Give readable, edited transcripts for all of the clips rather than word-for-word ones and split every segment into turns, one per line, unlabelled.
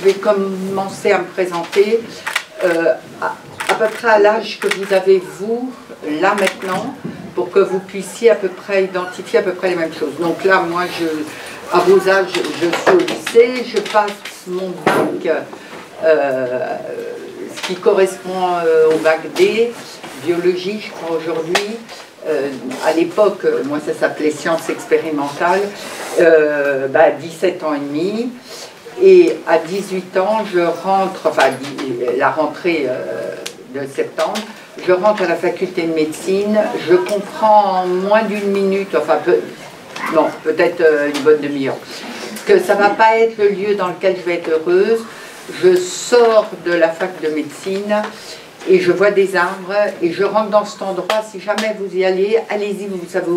vais commencer à me présenter à peu près à l'âge que vous avez, vous, là maintenant, pour que vous puissiez à peu près identifier à peu près les mêmes choses. Donc là, moi, à vos âges, je suis au lycée, je passe mon bac, ce qui correspond au bac D, biologie, je crois aujourd'hui. À l'époque, moi ça s'appelait sciences expérimentales, 17 ans et demi. Et à 18 ans, je rentre, enfin la rentrée de septembre, je rentre à la faculté de médecine. Je comprends en moins d'une minute, enfin non, peut-être une bonne demi-heure, que ça ne va pas être le lieu dans lequel je vais être heureuse. Je sors de la fac de médecine et je vois des arbres et je rentre dans cet endroit. Si jamais vous y allez, allez-y,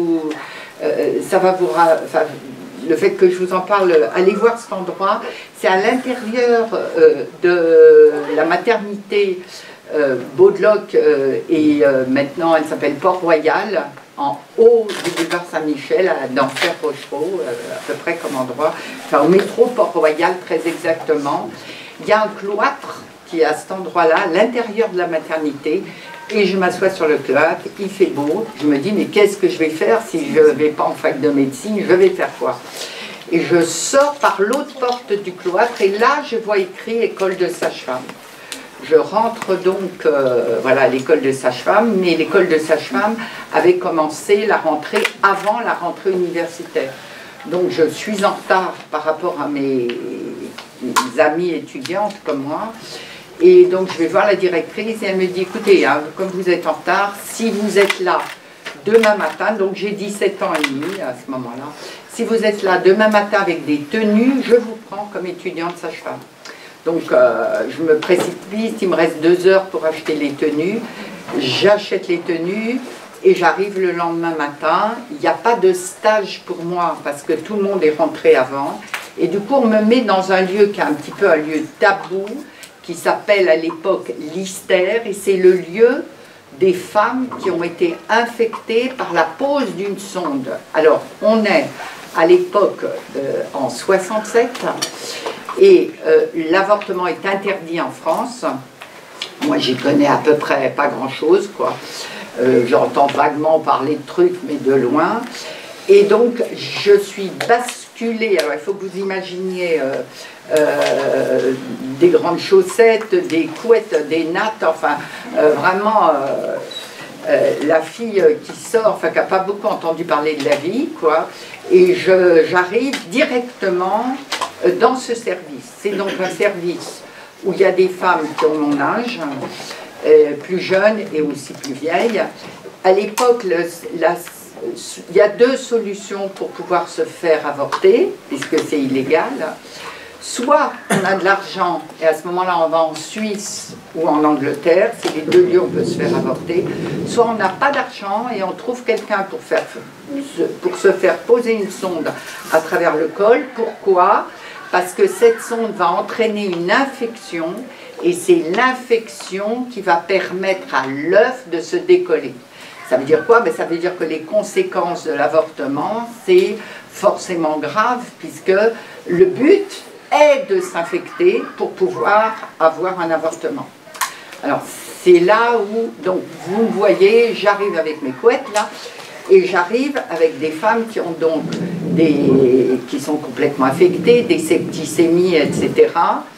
ça va vous... Enfin, le fait que je vous en parle, allez voir cet endroit. C'est à l'intérieur de la maternité Baudeloc et maintenant elle s'appelle Port-Royal, en haut du boulevard Saint-Michel, dans Fer-Rochereau, à peu près comme endroit, enfin au métro Port-Royal très exactement. Il y a un cloître qui est à cet endroit-là, à l'intérieur de la maternité, et je m'assois sur le cloître, il fait beau, je me dis mais qu'est-ce que je vais faire si je ne vais pas en fac de médecine, je vais faire quoi? Et je sors par l'autre porte du cloître et là je vois écrit école de sage-femme. Je rentre donc voilà, à l'école de sage-femme, mais l'école de sage-femme avait commencé la rentrée avant la rentrée universitaire. Donc je suis en retard par rapport à mes amies étudiantes comme moi. Et donc je vais voir la directrice et elle me dit, écoutez, hein, comme vous êtes en retard, si vous êtes là demain matin, donc j'ai 17 ans et demi à ce moment-là, si vous êtes là demain matin avec des tenues, je vous prends comme étudiante sage-femme. Donc je me précipite, il me reste 2 heures pour acheter les tenues, j'achète les tenues et j'arrive le lendemain matin. Il n'y a pas de stage pour moi parce que tout le monde est rentré avant. Et du coup on me met dans un lieu qui est un petit peu un lieu tabou, qui s'appelle à l'époque l'Istère, et c'est le lieu des femmes qui ont été infectées par la pose d'une sonde. Alors, on est à l'époque en 67, et l'avortement est interdit en France. Moi, j'y connais à peu près pas grand-chose, quoi. J'entends vaguement parler de trucs, mais de loin. Et donc, je suis basculée. Alors, il faut que vous imaginiez des grandes chaussettes, des couettes, des nattes, enfin, vraiment, la fille qui sort, enfin, qui n'a pas beaucoup entendu parler de la vie, quoi. Et j'arrive directement dans ce service. C'est donc un service où il y a des femmes qui ont mon âge, plus jeunes et aussi plus vieilles. À l'époque, il y a 2 solutions pour pouvoir se faire avorter, puisque c'est illégal. Soit on a de l'argent, et à ce moment-là on va en Suisse ou en Angleterre, c'est les 2 lieux où on peut se faire avorter. Soit on n'a pas d'argent et on trouve quelqu'un pour se faire poser une sonde à travers le col. Pourquoi? Parce que cette sonde va entraîner une infection, et c'est l'infection qui va permettre à l'œuf de se décoller. Ça veut dire quoi? Ça veut dire que les conséquences de l'avortement, c'est forcément grave, puisque le but est de s'infecter pour pouvoir avoir un avortement. Alors, c'est là où, donc, vous me voyez, j'arrive avec mes couettes, là, et j'arrive avec des femmes qui ont donc qui sont complètement affectées, des septicémies, etc.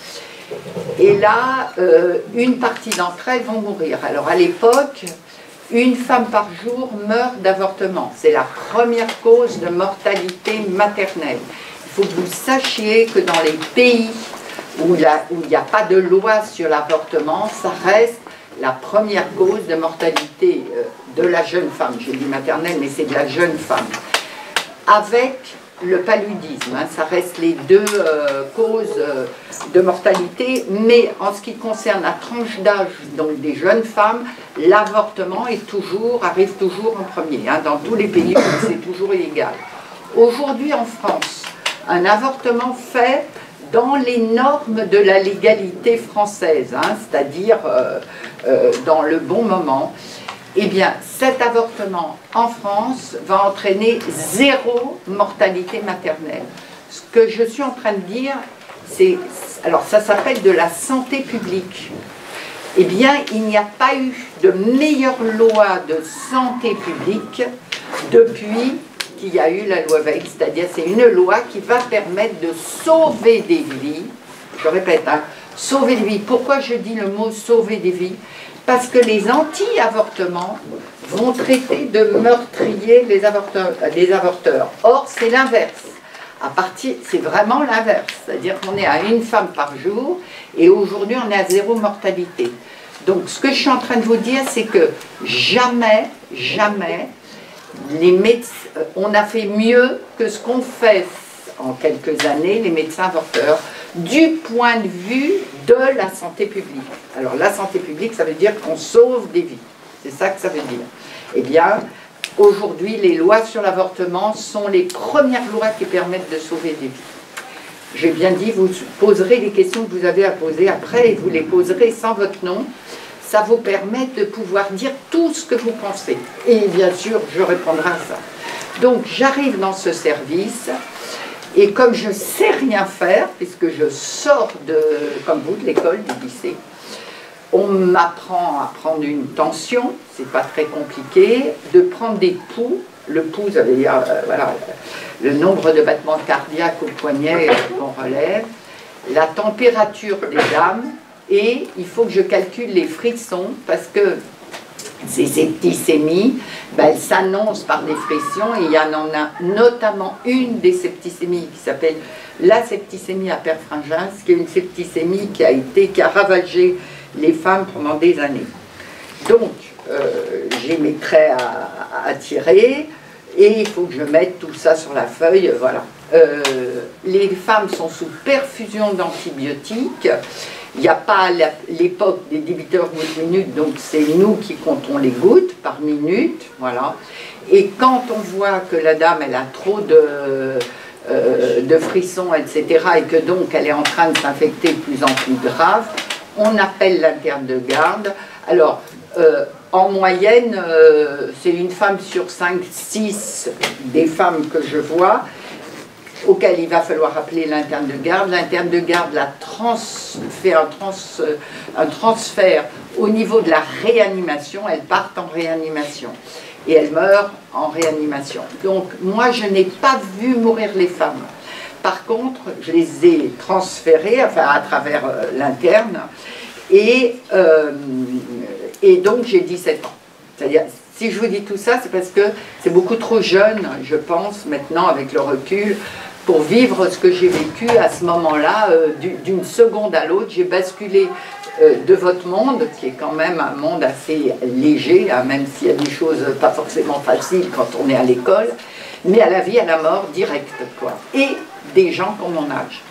Et là, une partie d'entre elles vont mourir. Alors, à l'époque, une femme par jour meurt d'avortement. C'est la première cause de mortalité maternelle. Il faut que vous sachiez que dans les pays où il n'y a pas de loi sur l'avortement, ça reste la première cause de mortalité de la jeune femme. J'ai dit maternelle, mais c'est de la jeune femme. Avec le paludisme, hein, ça reste les 2 causes de mortalité, mais en ce qui concerne la tranche d'âge donc des jeunes femmes, l'avortement arrive toujours en premier. Hein, dans tous les pays, c'est toujours illégal. Aujourd'hui en France, un avortement fait dans les normes de la légalité française, hein, c'est-à-dire dans le bon moment, eh bien cet avortement en France va entraîner 0 mortalité maternelle. Ce que je suis en train de dire, c'est alors ça s'appelle de la santé publique. Eh bien, il n'y a pas eu de meilleure loi de santé publique depuis qu'il y a eu la loi Veil, c'est-à-dire c'est une loi qui va permettre de sauver des vies. Je répète, hein, sauver des vies. Pourquoi je dis le mot sauver des vies? Parce que les anti-avortements vont traiter de meurtriers les avorteurs. Or, c'est l'inverse. C'est vraiment l'inverse. C'est-à-dire qu'on est à une femme par jour et aujourd'hui, on est à 0 mortalité. Donc, ce que je suis en train de vous dire, c'est que jamais, on a fait mieux que ce qu'on fait en quelques années, les médecins avorteurs, du point de vue de la santé publique. Alors, la santé publique, ça veut dire qu'on sauve des vies. C'est ça que ça veut dire. Eh bien, aujourd'hui, les lois sur l'avortement sont les premières lois qui permettent de sauver des vies. J'ai bien dit, vous poserez les questions que vous avez à poser après et vous les poserez sans votre nom. Ça vous permet de pouvoir dire tout ce que vous pensez. Et bien sûr, je répondrai à ça. Donc, j'arrive dans ce service et comme je ne sais rien faire, puisque je sors comme vous, de l'école, du lycée, on m'apprend à prendre une tension, c'est pas très compliqué, de prendre des pouls. Le pouls, ça veut dire voilà, le nombre de battements cardiaques au poignet qu'on relève, la température des dames, et il faut que je calcule les frissons, parce que ces septicémies, ben, elles s'annoncent par des frissons, et il y en a notamment une des septicémies qui s'appelle la septicémie hyperpharyngène, qui est une septicémie qui a ravagé les femmes pendant des années. Donc, j'ai mes traits à tirer, et il faut que je mette tout ça sur la feuille, voilà. Les femmes sont sous perfusion d'antibiotiques. Il n'y a pas l'époque des débiteurs gouttes minutes, donc c'est nous qui comptons les gouttes par minute, voilà. Et quand on voit que la dame, elle a trop de frissons, etc., et que donc elle est en train de s'infecter de plus en plus grave, on appelle l'interne de garde. Alors, en moyenne, c'est une femme sur 5, 6 des femmes que je vois, auquel il va falloir appeler l'interne de garde. L'interne de garde fait un transfert au niveau de la réanimation. Elles partent en réanimation et elles meurent en réanimation. Donc moi, je n'ai pas vu mourir les femmes. Par contre, je les ai transférées, enfin à travers l'interne, et donc j'ai 17 ans. C'est-à-dire, si je vous dis tout ça, c'est parce que c'est beaucoup trop jeune, je pense, maintenant, avec le recul, pour vivre ce que j'ai vécu à ce moment-là, d'une seconde à l'autre. J'ai basculé de votre monde, qui est quand même un monde assez léger, hein, même s'il y a des choses pas forcément faciles quand on est à l'école, mais à la vie, à la mort, directe, quoi. Et des gens qui ont mon âge.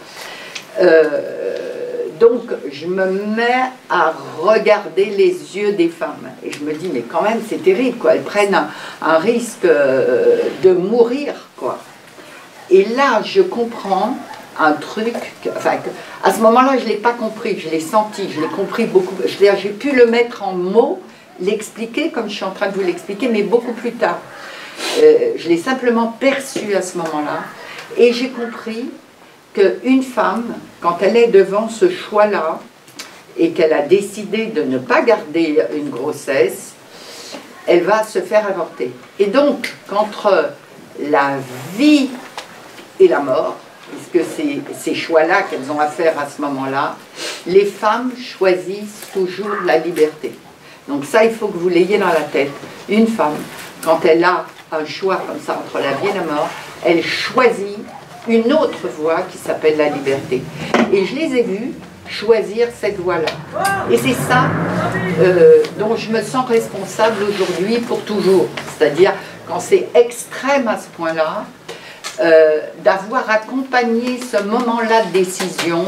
Donc, je me mets à regarder les yeux des femmes. Et je me dis, mais quand même, c'est terrible, quoi. Elles prennent un risque de mourir, quoi. Et là, je comprends un truc, à ce moment-là, je ne l'ai pas compris, je l'ai senti, je l'ai compris beaucoup. J'ai pu le mettre en mots, l'expliquer comme je suis en train de vous l'expliquer, mais beaucoup plus tard. Je l'ai simplement perçu à ce moment-là. Et j'ai compris qu'une femme, quand elle est devant ce choix-là, et qu'elle a décidé de ne pas garder une grossesse, elle va se faire avorter. Et donc, qu'entre la vie et la mort, puisque c'est ces choix-là qu'elles ont à faire à ce moment-là, les femmes choisissent toujours la liberté. Donc ça, il faut que vous l'ayez dans la tête. Une femme, quand elle a un choix comme ça entre la vie et la mort, elle choisit une autre voie qui s'appelle la liberté. Et je les ai vues choisir cette voie-là. Et c'est ça dont je me sens responsable aujourd'hui pour toujours. C'est-à-dire, quand c'est extrême à ce point-là, d'avoir accompagné ce moment-là de décision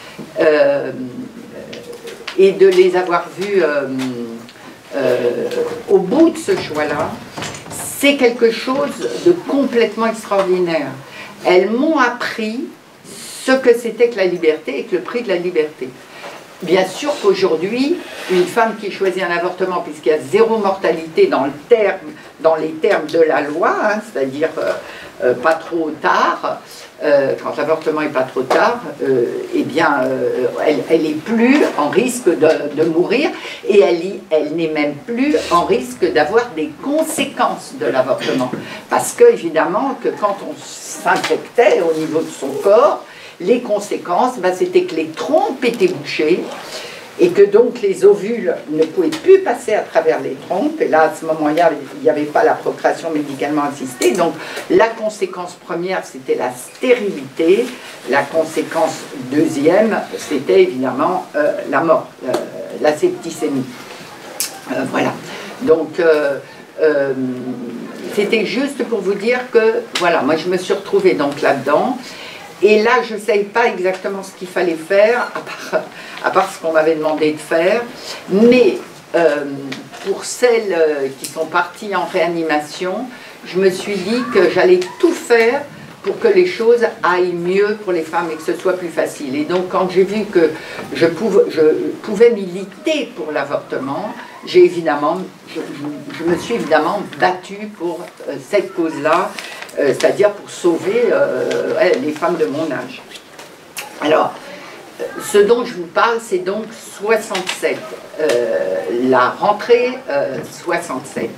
et de les avoir vus au bout de ce choix-là, c'est quelque chose de complètement extraordinaire. Elles m'ont appris ce que c'était que la liberté et que le prix de la liberté. Bien sûr qu'aujourd'hui, une femme qui choisit un avortement, puisqu'il y a 0 mortalité dans les termes de la loi, hein, c'est-à-dire pas trop tard, quand l'avortement est pas trop tard, eh bien, elle est plus en risque de mourir, et elle n'est même plus en risque d'avoir des conséquences de l'avortement. Parce que, évidemment, que quand on s'infectait au niveau de son corps, les conséquences, ben, c'était que les trompes étaient bouchées, et que donc les ovules ne pouvaient plus passer à travers les trompes, et là à ce moment-là il n'y avait pas la procréation médicalement assistée, donc la conséquence première c'était la stérilité, la conséquence deuxième c'était évidemment la mort, la septicémie. Voilà, donc c'était juste pour vous dire que voilà, moi je me suis retrouvée donc là-dedans. Et là, je ne savais pas exactement ce qu'il fallait faire, à part ce qu'on m'avait demandé de faire. Mais pour celles qui sont parties en réanimation, je me suis dit que j'allais tout faire pour que les choses aillent mieux pour les femmes et que ce soit plus facile. Et donc, quand j'ai vu que je pouvais militer pour l'avortement, je me suis évidemment battue pour cette cause-là, c'est-à-dire pour sauver les femmes de mon âge. Alors, ce dont je vous parle, c'est donc 67, la rentrée 67.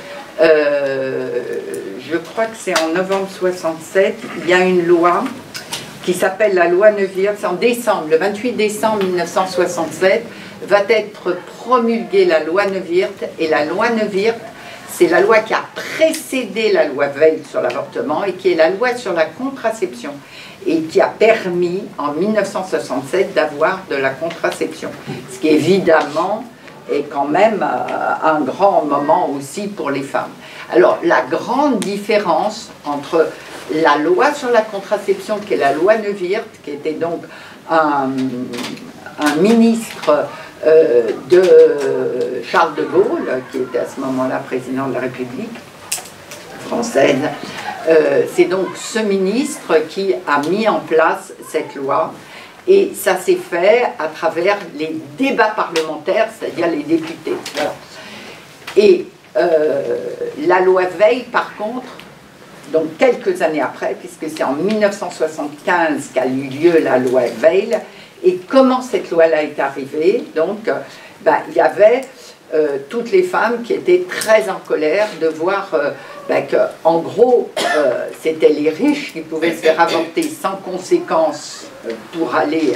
Je crois que c'est en novembre 67, il y a une loi qui s'appelle la loi Neuwirth, c'est en décembre, le 28 décembre 1967, va être promulguée la loi Neuwirth, et la loi Neuwirth, c'est la loi qui a précédé la loi Veil sur l'avortement et qui est la loi sur la contraception et qui a permis en 1967 d'avoir de la contraception. Ce qui évidemment est quand même un grand moment aussi pour les femmes. Alors la grande différence entre la loi sur la contraception qui est la loi Neuwirth, qui était donc un ministre de Charles de Gaulle, qui était à ce moment-là président de la République française. C'est donc ce ministre qui a mis en place cette loi, et ça s'est fait à travers les débats parlementaires, c'est-à-dire les députés. Voilà. Et la loi Veil, par contre, donc quelques années après, puisque c'est en 1975 qu'a eu lieu la loi Veil. Et comment cette loi-là est arrivée? Donc, il y avait toutes les femmes qui étaient très en colère de voir qu'en gros, c'était les riches qui pouvaient se faire avorter sans conséquence pour aller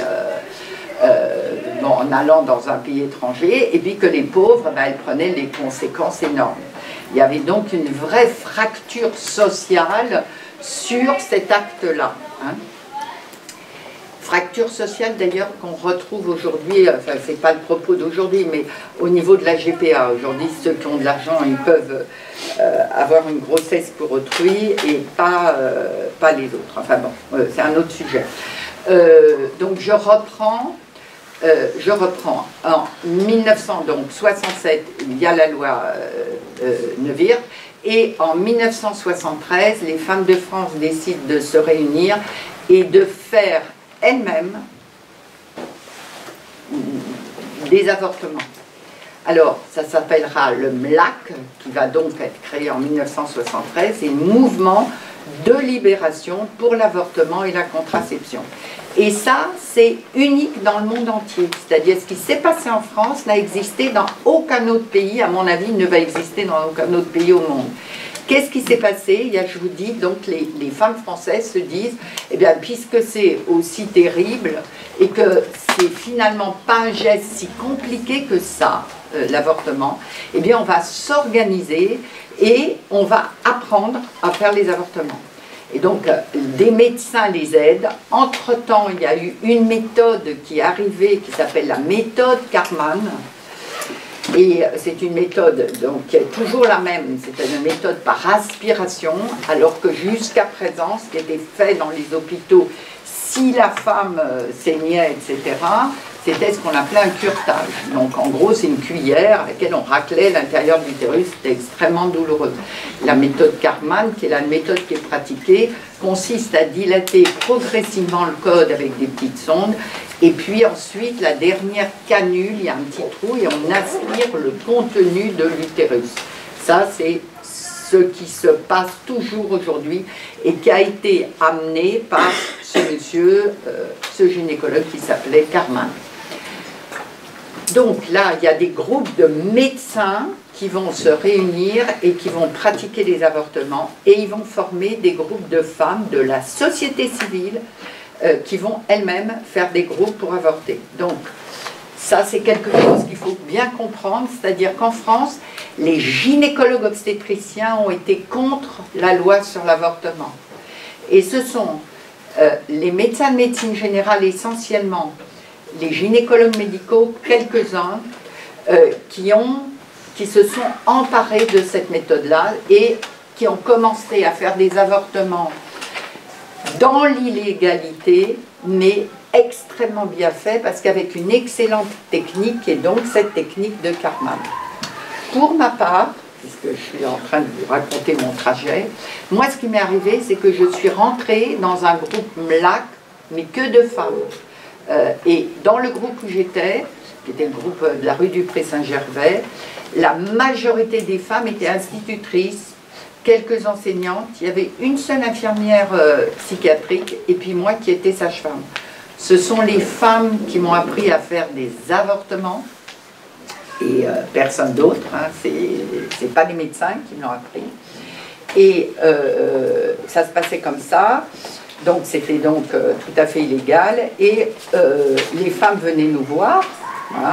en allant dans un pays étranger, et puis que les pauvres, elles prenaient les conséquences énormes. Il y avait donc une vraie fracture sociale sur cet acte-là. Hein. Fracture sociale d'ailleurs qu'on retrouve aujourd'hui, enfin c'est pas le propos d'aujourd'hui, mais au niveau de la GPA. Aujourd'hui, ceux qui ont de l'argent, ils peuvent avoir une grossesse pour autrui et pas les autres. Enfin bon, c'est un autre sujet. Donc je reprends en 1967, il y a la loi Neuwirth, et en 1973, les femmes de France décident de se réunir et de faire elles-mêmes des avortements. Alors, ça s'appellera le MLAC, qui va donc être créé en 1973, c'est un mouvement de libération pour l'avortement et la contraception. Et ça, c'est unique dans le monde entier. C'est-à-dire, ce qui s'est passé en France n'a existé dans aucun autre pays, à mon avis, ne va exister dans aucun autre pays au monde. Qu'est-ce qui s'est passé? Il y a, je vous dis, donc les femmes françaises se disent, eh bien, puisque c'est aussi terrible et que c'est finalement pas un geste si compliqué que ça, l'avortement, eh bien, on va s'organiser et on va apprendre à faire les avortements. Et donc, des médecins les aident. Entre-temps, il y a eu une méthode qui est arrivée, qui s'appelle la méthode Karman. Et c'est une méthode donc, qui est toujours la même, c'est une méthode par aspiration, alors que jusqu'à présent, ce qui était fait dans les hôpitaux, si la femme saignait, etc., c'était ce qu'on appelait un curetage. Donc en gros, c'est une cuillère à laquelle on raclait l'intérieur de l'utérus, c'était extrêmement douloureux. La méthode Karman, qui est la méthode qui est pratiquée, consiste à dilater progressivement le code avec des petites sondes, et puis ensuite, la dernière canule, il y a un petit trou et on aspire le contenu de l'utérus. Ça, c'est ce qui se passe toujours aujourd'hui et qui a été amené par ce monsieur, ce gynécologue qui s'appelait Carman. Donc là, il y a des groupes de médecins qui vont se réunir et qui vont pratiquer les avortements, et ils vont former des groupes de femmes de la société civile qui vont elles-mêmes faire des groupes pour avorter. Donc ça, c'est quelque chose qu'il faut bien comprendre, c'est-à-dire qu'en France, les gynécologues obstétriciens ont été contre la loi sur l'avortement. Et ce sont les médecins de médecine générale essentiellement, les gynécologues médicaux, quelques-uns, qui se sont emparés de cette méthode-là et qui ont commencé à faire des avortements dans l'illégalité, mais extrêmement bien fait, parce qu'avec une excellente technique, et donc cette technique de Carman. Pour ma part, puisque je suis en train de vous raconter mon trajet, moi ce qui m'est arrivé, c'est que je suis rentrée dans un groupe MLAC, mais que de femmes. Et dans le groupe où j'étais, qui était le groupe de la rue du Pré-Saint-Gervais, la majorité des femmes étaient institutrices, quelques enseignantes, il y avait une seule infirmière psychiatrique, et puis moi qui étais sage-femme. Ce sont les femmes qui m'ont appris à faire des avortements, et personne d'autre, hein, c'est pas les médecins qui me l'ont appris. Et ça se passait comme ça, donc c'était donc tout à fait illégal, et les femmes venaient nous voir, voilà.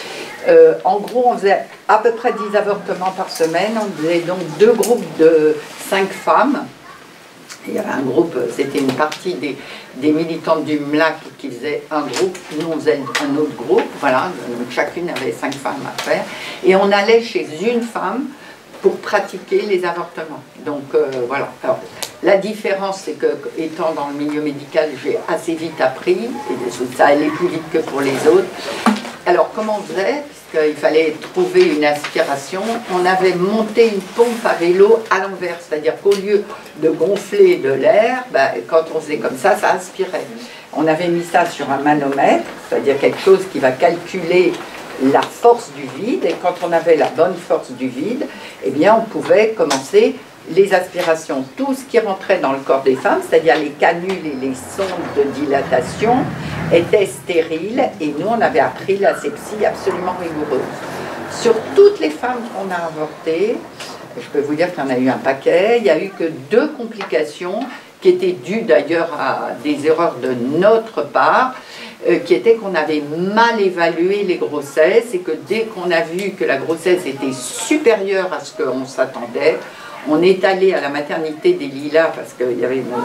En gros, on faisait à peu près 10 avortements par semaine, on faisait donc 2 groupes de 5 femmes. Il y avait un groupe, c'était une partie des militantes du MLAC qui faisaient un groupe, nous on faisait un autre groupe, voilà, donc chacune avait 5 femmes à faire, et on allait chez une femme pour pratiquer les avortements. Donc voilà. Alors, la différence, c'est que, étant dans le milieu médical, j'ai assez vite appris, et ça allait plus vite que pour les autres. Alors comment on faisait? Puisqu'il fallait trouver une aspiration, on avait monté une pompe à vélo à l'envers, c'est-à-dire qu'au lieu de gonfler de l'air, ben, quand on faisait comme ça aspirait. On avait mis ça sur un manomètre, c'est-à-dire quelque chose qui va calculer la force du vide, et quand on avait la bonne force du vide, eh bien on pouvait commencer les aspirations. Tout ce qui rentrait dans le corps des femmes, c'est-à-dire les canules et les sondes de dilatation, était stérile, et nous on avait appris l'asepsie absolument rigoureuse. Sur toutes les femmes qu'on a avortées, je peux vous dire qu'il y en a eu un paquet, il n'y a eu que 2 complications qui étaient dues d'ailleurs à des erreurs de notre part, qui était qu'on avait mal évalué les grossesses, et que dès qu'on a vu que la grossesse était supérieure à ce qu'on s'attendait, on est allé à la maternité des Lilas, parce qu'il y avait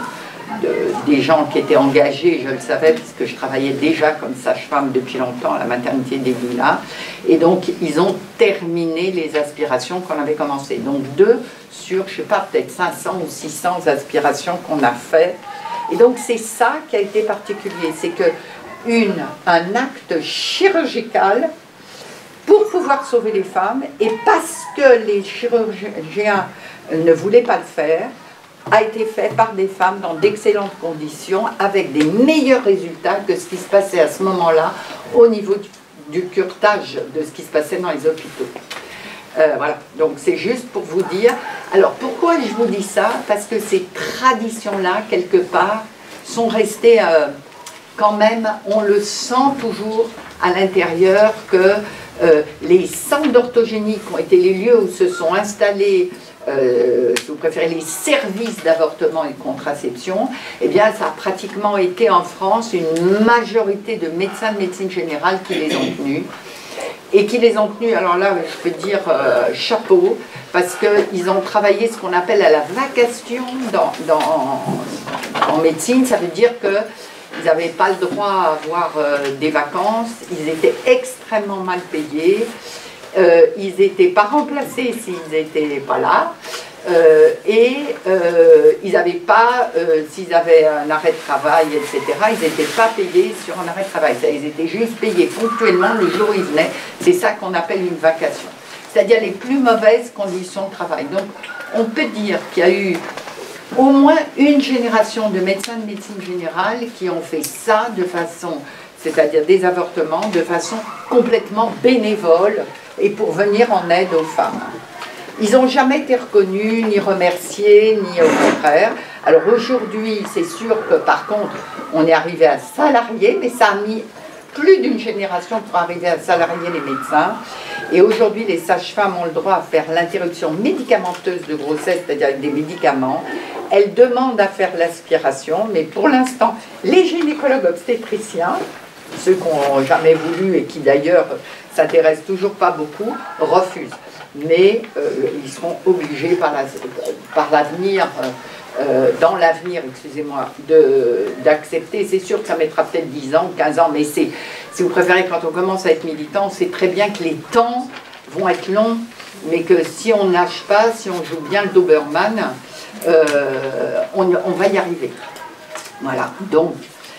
des gens qui étaient engagés, je le savais, puisque je travaillais déjà comme sage-femme depuis longtemps à la maternité des Lilas, et donc ils ont terminé les aspirations qu'on avait commencé. Donc 2 sur, je ne sais pas, peut-être 500 ou 600 aspirations qu'on a fait. Et donc c'est ça qui a été particulier, c'est que un acte chirurgical pour pouvoir sauver les femmes, et parce que les chirurgiens ne voulaient pas le faire, a été fait par des femmes dans d'excellentes conditions, avec des meilleurs résultats que ce qui se passait à ce moment-là au niveau du curetage de ce qui se passait dans les hôpitaux. Voilà, donc c'est juste pour vous dire. Alors pourquoi je vous dis ça? Parce que ces traditions-là, quelque part, sont restées quand même, on le sent toujours à l'intérieur, que les centres d'orthogénie qui ont été les lieux où se sont installés, si vous préférez, les services d'avortement et de contraception, eh bien ça a pratiquement été en France une majorité de médecins de médecine générale qui les ont tenus. Et qui les ont tenus, alors là je peux dire chapeau, parce qu'ils ont travaillé ce qu'on appelle à la vacation en médecine. Ça veut dire qu'ils n'avaient pas le droit à avoir des vacances, ils étaient extrêmement mal payés, ils n'étaient pas remplacés s'ils n'étaient pas là, et ils n'avaient pas, s'ils avaient un arrêt de travail, etc., ils n'étaient pas payés sur un arrêt de travail, ils étaient juste payés ponctuellement le jour où ils venaient. C'est ça qu'on appelle une vacation, c'est-à-dire les plus mauvaises conditions de travail. Donc on peut dire qu'il y a eu au moins une génération de médecins de médecine générale qui ont fait ça de façon, c'est-à-dire des avortements, de façon complètement bénévole et pour venir en aide aux femmes. Ils n'ont jamais été reconnus, ni remerciés, ni au contraire. Alors aujourd'hui, c'est sûr que par contre, on est arrivé à salarier, mais ça a mis plus d'une génération pour arriver à salarier les médecins. Et aujourd'hui, les sages-femmes ont le droit à faire l'interruption médicamenteuse de grossesse, c'est-à-dire avec des médicaments. Elles demandent à faire l'aspiration, mais pour l'instant, les gynécologues obstétriciens, ceux qui n'ont jamais voulu et qui d'ailleurs s'intéressent toujours pas beaucoup, refusent. Mais ils seront obligés par l'avenir, dans l'avenir, excusez-moi, d'accepter. C'est sûr que ça mettra peut-être 10 ans, 15 ans, mais si vous préférez, quand on commence à être militant, on sait très bien que les temps vont être longs, mais que si on nage pas, si on joue bien le Doberman, on va y arriver. Voilà, donc,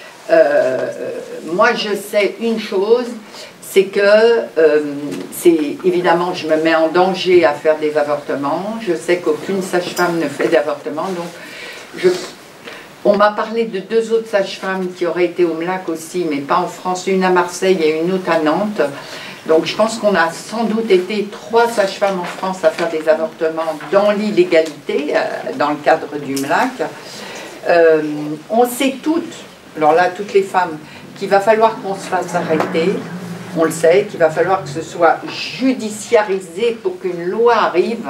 moi je sais une chose, c'est que, évidemment, je me mets en danger à faire des avortements. Je sais qu'aucune sage-femme ne fait d'avortement. Donc, on m'a parlé de 2 autres sages-femmes qui auraient été au MLAC aussi, mais pas en France. Une à Marseille et une autre à Nantes. Donc, je pense qu'on a sans doute été 3 sages-femmes en France à faire des avortements dans l'illégalité, dans le cadre du MLAC. On sait toutes, alors là, toutes les femmes, qu'il va falloir qu'on se fasse arrêter. On le sait, qu'il va falloir que ce soit judiciarisé pour qu'une loi arrive.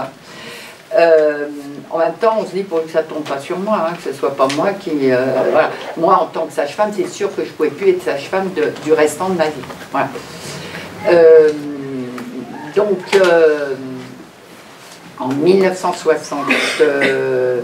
En même temps, on se dit pour que ça ne tombe pas sur moi, hein, que ce ne soit pas moi qui... voilà. Moi, en tant que sage-femme, c'est sûr que je ne pouvais plus être sage-femme du restant de ma vie. Voilà. Donc, en 1972,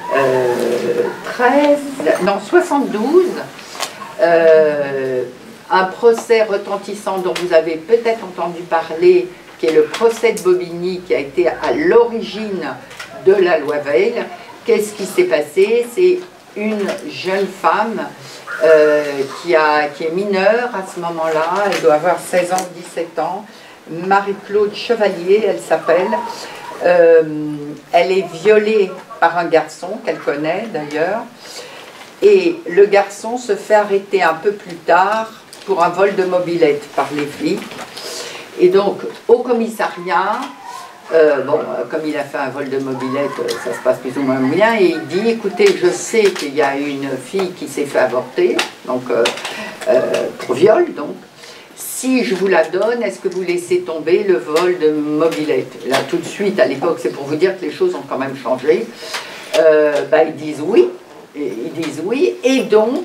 un procès retentissant dont vous avez peut-être entendu parler, qui est le procès de Bobigny, qui a été à l'origine de la loi Veil. Qu'est-ce qui s'est passé? C'est une jeune femme qui est mineure à ce moment-là, elle doit avoir 16 ans, 17 ans, Marie-Claude Chevalier, elle s'appelle. Elle est violée par un garçon qu'elle connaît d'ailleurs, et le garçon se fait arrêter un peu plus tard pour un vol de mobilette par les flics. Et donc, au commissariat, comme il a fait un vol de mobilette, ça se passe plus ou moins bien, et il dit, écoutez, je sais qu'il y a une fille qui s'est fait avorter, donc pour viol, donc, si je vous la donne, est-ce que vous laissez tomber le vol de mobilette? Là, tout de suite, à l'époque, c'est pour vous dire que les choses ont quand même changé, ils disent oui, et donc,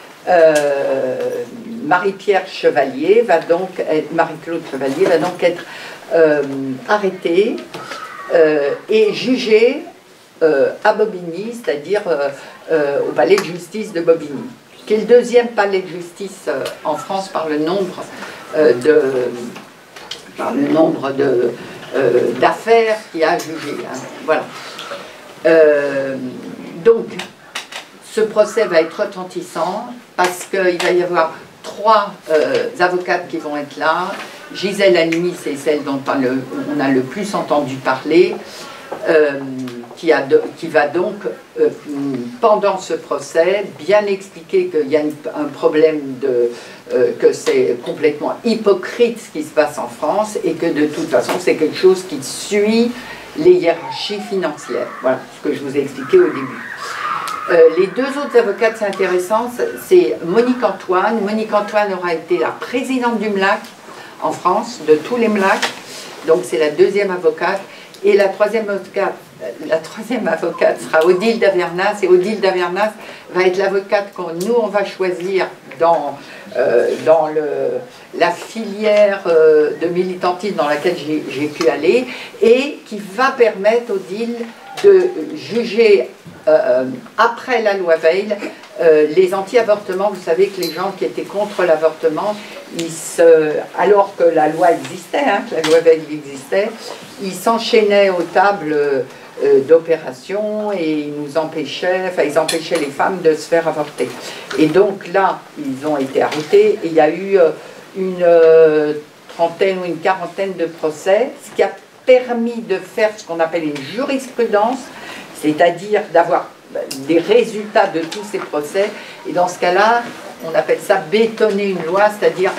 Marie-Claude Chevalier va donc être arrêtée et jugée à Bobigny, c'est-à-dire au palais de justice de Bobigny, qui est le 2e palais de justice en France par le nombre d'affaires qu'il a jugées. Hein. Voilà. Donc, ce procès va être retentissant parce qu'il va y avoir 3 avocates qui vont être là. Gisèle Halimi, c'est celle dont on a le plus entendu parler, qui va donc, pendant ce procès, bien expliquer qu'il y a un problème que c'est complètement hypocrite ce qui se passe en France et que de toute façon c'est quelque chose qui suit les hiérarchies financières. Voilà ce que je vous ai expliqué au début. Les 2 autres avocates, c'est intéressant, c'est Monique Antoine. Monique Antoine aura été la présidente du MLAC en France, de tous les MLAC, donc c'est la 2e avocate. Et la 3e avocate sera Odile Davernas, et Odile Davernas va être l'avocate que nous, on va choisir dans la filière de militantisme dans laquelle j'ai pu aller, et qui va permettre, Odile, de juger après la loi Veil les anti-avortements. Vous savez que les gens qui étaient contre l'avortement, alors que la loi existait, hein, que la loi Veil existait, ils s'enchaînaient aux tables d'opération et ils nous empêchaient, ils empêchaient les femmes de se faire avorter. Et donc là, ils ont été arrêtés et il y a eu une trentaine ou une quarantaine de procès, ce qui a permis de faire ce qu'on appelle une jurisprudence, c'est-à-dire d'avoir des résultats de tous ces procès, et dans ce cas-là, on appelle ça bétonner une loi, c'est-à-dire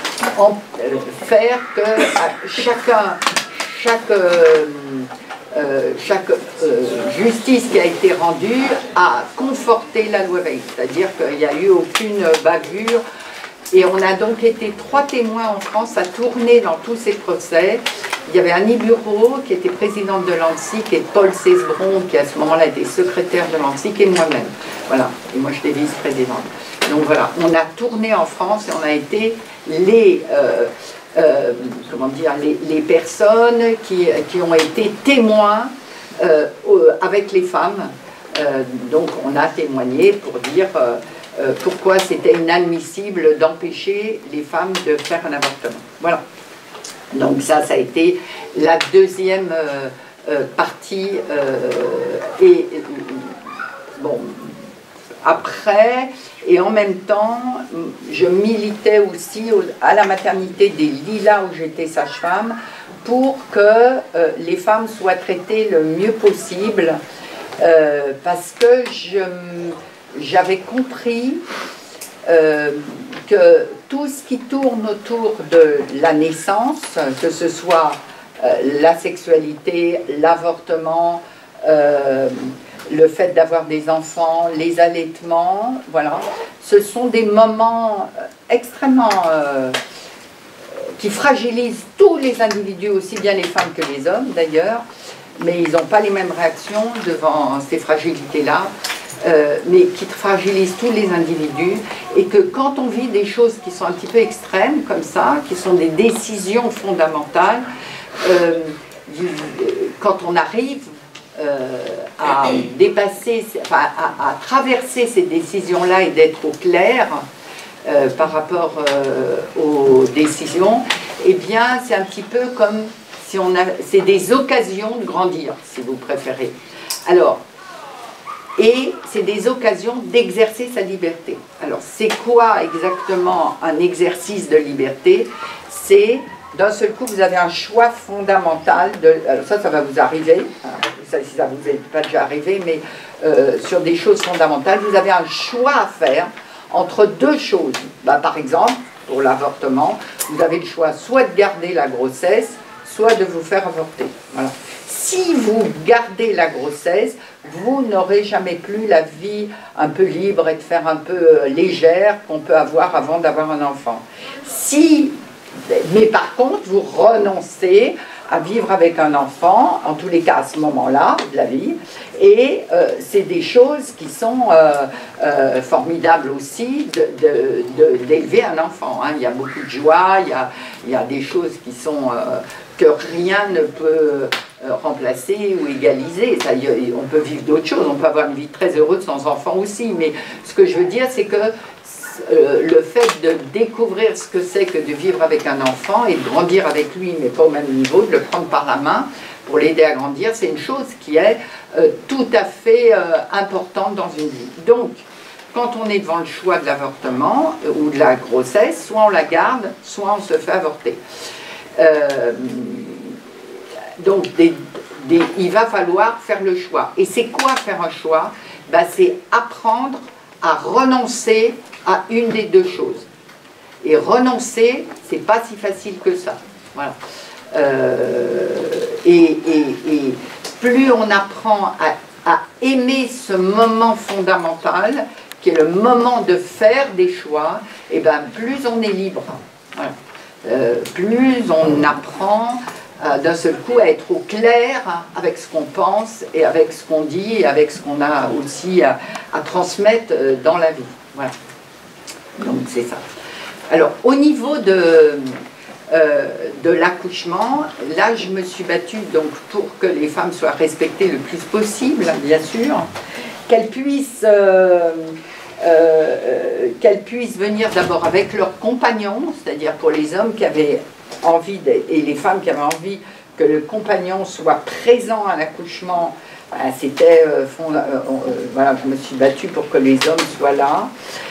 chaque justice qui a été rendue a conforté la loi Veil, c'est-à-dire qu'il n'y a eu aucune bavure. Et on a donc été 3 témoins en France à tourner dans tous ces procès. Il y avait Annie Bureau, qui était présidente de l'ANSSIC, et Paul Cesbron, qui à ce moment-là était secrétaire de l'ANSSIC, et moi-même. Voilà, et moi j'étais vice-présidente. Donc voilà, on a tourné en France et on a été les, comment dire, les personnes qui ont été témoins avec les femmes. Donc on a témoigné pour dire pourquoi c'était inadmissible d'empêcher les femmes de faire un avortement. Voilà. Donc ça a été la deuxième partie. Et bon, après, et en même temps, je militais aussi à la maternité des Lilas où j'étais sage-femme pour que les femmes soient traitées le mieux possible parce que j'avais compris que tout ce qui tourne autour de la naissance, que ce soit la sexualité, l'avortement, le fait d'avoir des enfants, les allaitements, voilà, ce sont des moments extrêmement qui fragilisent tous les individus, aussi bien les femmes que les hommes d'ailleurs, mais ils n'ont pas les mêmes réactions devant ces fragilités-là. Mais qui fragilisent tous les individus, et que quand on vit des choses qui sont un petit peu extrêmes comme ça, qui sont des décisions fondamentales, quand on arrive à dépasser, enfin, à traverser ces décisions-là et d'être au clair par rapport aux décisions, eh bien c'est un petit peu comme si on a, c'est des occasions de grandir, si vous préférez. Alors, et c'est des occasions d'exercer sa liberté. Alors, c'est quoi exactement un exercice de liberté? C'est, d'un seul coup, vous avez un choix fondamental. Alors ça va vous arriver, ça, si ça ne vous est pas déjà arrivé, mais sur des choses fondamentales, vous avez un choix à faire entre deux choses. Bah, par exemple, pour l'avortement, vous avez le choix soit de garder la grossesse, soit de vous faire avorter. Voilà. Si vous gardez la grossesse, vous n'aurez jamais plus la vie un peu libre et de faire un peu légère qu'on peut avoir avant d'avoir un enfant. Mais par contre, vous renoncez à vivre avec un enfant, en tous les cas à ce moment-là de la vie, et c'est des choses qui sont formidables aussi d'élever un enfant. Hein. Il y a beaucoup de joie, il y a des choses qui sont que rien ne peut remplacer ou égaliser. Ça, on peut vivre d'autres choses, on peut avoir une vie très heureuse sans enfant aussi, mais ce que je veux dire, c'est que le fait de découvrir ce que c'est que de vivre avec un enfant et de grandir avec lui, mais pas au même niveau, de le prendre par la main pour l'aider à grandir, c'est une chose qui est tout à fait importante dans une vie. Donc, quand on est devant le choix de l'avortement ou de la grossesse, soit on la garde, soit on se fait avorter. Donc, il va falloir faire le choix. Et c'est quoi faire un choix? Ben, c'est apprendre à renoncer à une des deux choses. Et renoncer, c'est pas si facile que ça. Voilà. Et plus on apprend à aimer ce moment fondamental, qui est le moment de faire des choix, et ben plus on est libre. Voilà. Plus on apprend d'un seul coup à être au clair avec ce qu'on pense et avec ce qu'on dit et avec ce qu'on a aussi à transmettre dans la vie. Voilà. Donc c'est ça. Alors au niveau de l'accouchement, là je me suis battue donc pour que les femmes soient respectées le plus possible, bien sûr, qu'elles puissent venir d'abord avec leurs compagnons, c'est-à-dire pour les hommes qui avaient envie et les femmes qui avaient envie que le compagnon soit présent à l'accouchement. C'était voilà, je me suis battue pour que les hommes soient là.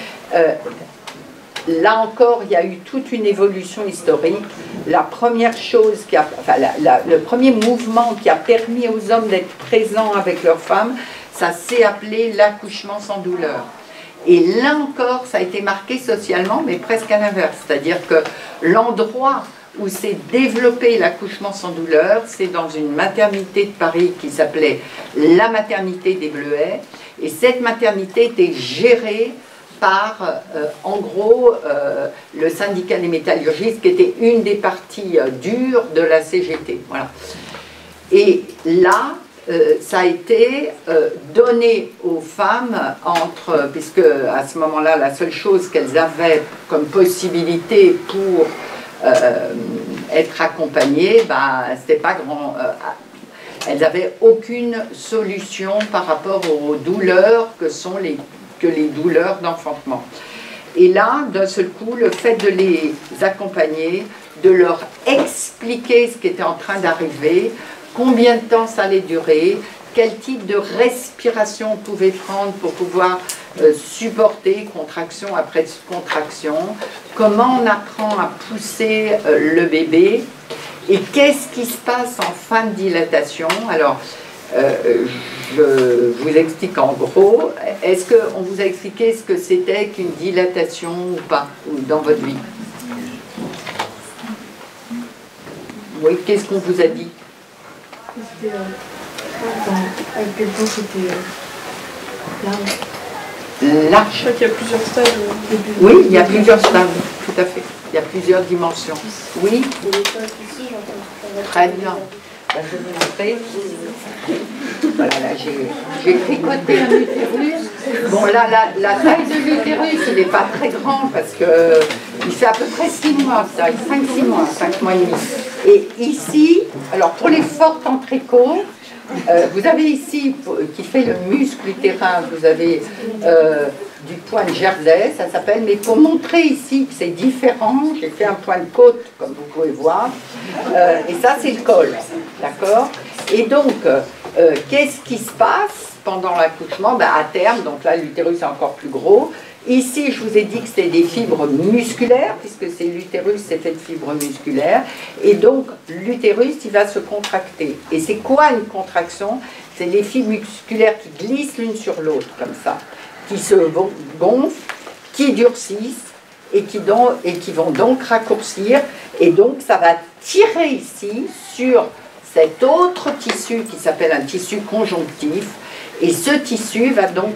Là encore, il y a eu toute une évolution historique. La première chose le premier mouvement qui a permis aux hommes d'être présents avec leurs femmes, ça s'est appelé l'accouchement sans douleur. Et là encore, ça a été marqué socialement, mais presque à l'inverse. C'est-à-dire que l'endroit où c'est développé l'accouchement sans douleur, c'est dans une maternité de Paris qui s'appelait la maternité des Bleuets, et cette maternité était gérée par, en gros, le syndicat des métallurgistes, qui était une des parties dures de la CGT. Voilà. Et là, ça a été donné aux femmes puisque à ce moment-là, la seule chose qu'elles avaient comme possibilité pour être accompagnées, c'était pas grand. Elles n'avaient aucune solution par rapport aux douleurs que les douleurs d'enfantement. Et là, d'un seul coup, le fait de les accompagner, de leur expliquer ce qui était en train d'arriver, combien de temps ça allait durer, quel type de respiration on pouvait prendre pour pouvoir supporter contraction après contraction, comment on apprend à pousser le bébé, et qu'est-ce qui se passe en fin de dilatation. Alors, je vous explique en gros. Est-ce qu'on vous a expliqué ce que c'était qu'une dilatation ou pas, ou dans votre vie? Oui, qu'est-ce qu'on vous a dit?
C'était à quel point c'était large.
Large.
Je crois qu'il y a plusieurs stades au début.
Oui, il y a plusieurs stades, tout à fait. Il y a plusieurs dimensions. Oui. Très bien. Je vais vous montrer. Voilà, là, j'ai tricoté un utérus. Bon, là, la taille de l'utérus, il n'est pas très grand parce qu'il fait à peu près 6 mois, ça, 5-6 mois, 5 mois et demi. Et ici, alors pour les fortes en tricot, vous avez ici, qui fait le muscle utérin, vous avez du point de Jersey, ça s'appelle, mais pour montrer ici que c'est différent, j'ai fait un point de côte, comme vous pouvez voir, et ça c'est le col, d'accord? Et donc, qu'est-ce qui se passe pendant l'accouchement? À terme, donc là l'utérus est encore plus gros. Ici, je vous ai dit que c'était des fibres musculaires, puisque c'est l'utérus, c'est fait de fibres musculaires. Et donc, l'utérus, il va se contracter. Et c'est quoi une contraction? C'est les fibres musculaires qui glissent l'une sur l'autre, comme ça, qui se gonflent, qui durcissent, et qui vont donc raccourcir. Et donc, ça va tirer ici sur cet autre tissu qui s'appelle un tissu conjonctif. Et ce tissu va donc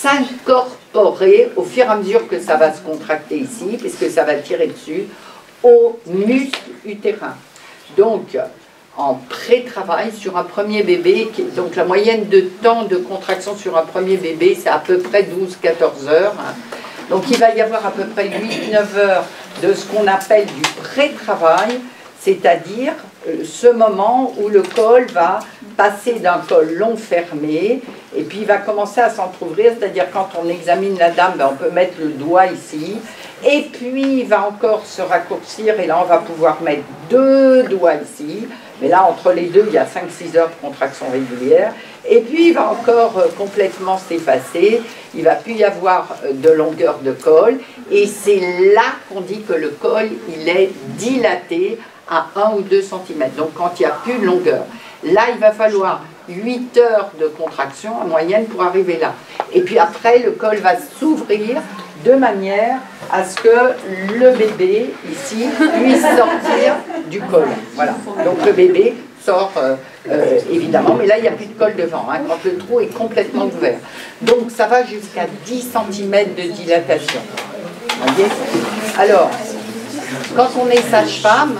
s'incorporer au fur et à mesure que ça va se contracter ici, puisque ça va tirer dessus, au muscle utérin. Donc, en pré-travail sur un premier bébé, donc la moyenne de temps de contraction sur un premier bébé, c'est à peu près 12-14 heures. Donc il va y avoir à peu près 8-9 heures de ce qu'on appelle du pré-travail, c'est-à-dire ce moment où le col va passer d'un col long fermé et puis il va commencer à s'entrouvrir, c'est-à-dire quand on examine la dame, on peut mettre le doigt ici et puis il va encore se raccourcir et là on va pouvoir mettre 2 doigts ici, mais là entre les deux il y a 5-6 heures de contraction régulière et puis il va encore complètement s'effacer, il ne va plus y avoir de longueur de col et c'est là qu'on dit que le col il est dilaté à 1 ou 2 cm, donc quand il n'y a plus de longueur. Là, il va falloir 8 heures de contraction en moyenne pour arriver là. Et puis après, le col va s'ouvrir de manière à ce que le bébé, ici, puisse sortir du col. Voilà. Donc le bébé sort, évidemment, mais là, il n'y a plus de col devant, hein, quand le trou est complètement ouvert. Donc ça va jusqu'à 10 cm de dilatation. Vous voyez ? Alors, quand on est sage-femme,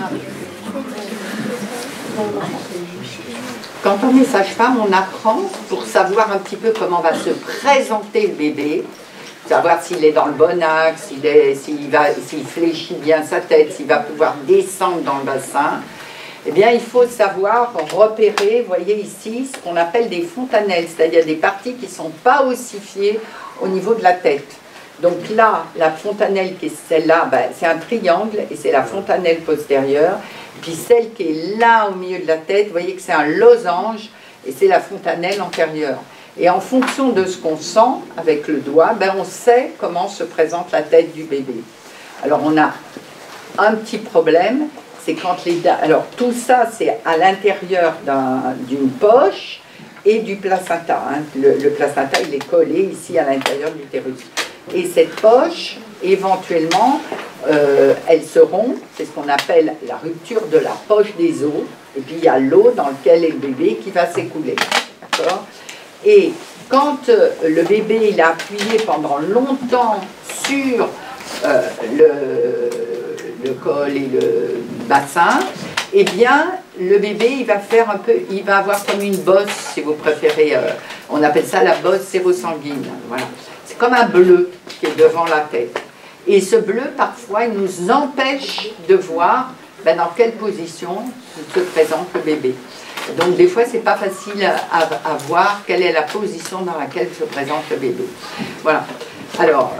on apprend pour savoir un petit peu comment va se présenter le bébé, savoir s'il est dans le bon axe, s'il fléchit bien sa tête, s'il va pouvoir descendre dans le bassin. Eh bien, il faut savoir repérer, vous voyez ici, ce qu'on appelle des fontanelles, c'est-à-dire des parties qui ne sont pas ossifiées au niveau de la tête. Donc là, la fontanelle qui est celle-là, c'est un triangle et c'est la fontanelle postérieure. Puis celle qui est là au milieu de la tête, vous voyez que c'est un losange et c'est la fontanelle antérieure. Et en fonction de ce qu'on sent avec le doigt, on sait comment se présente la tête du bébé. Alors on a un petit problème, c'est quand alors tout ça c'est à l'intérieur d'une poche et du placenta. Hein. Le placenta il est collé ici à l'intérieur de l'utérus. Et cette poche, éventuellement, elles se rompent, c'est ce qu'on appelle la rupture de la poche des os, et puis il y a l'eau dans lequel est le bébé qui va s'écouler. D'accord ? Et quand le bébé il a appuyé pendant longtemps sur le col et le bassin, eh bien le bébé il va faire un peu, il va avoir comme une bosse, si vous préférez, on appelle ça la bosse sérosanguine. Voilà. C'est comme un bleu qui est devant la tête. Et ce bleu, parfois, il nous empêche de voir dans quelle position se présente le bébé. Donc, des fois, ce n'est pas facile à voir quelle est la position dans laquelle se présente le bébé. Voilà. Alors,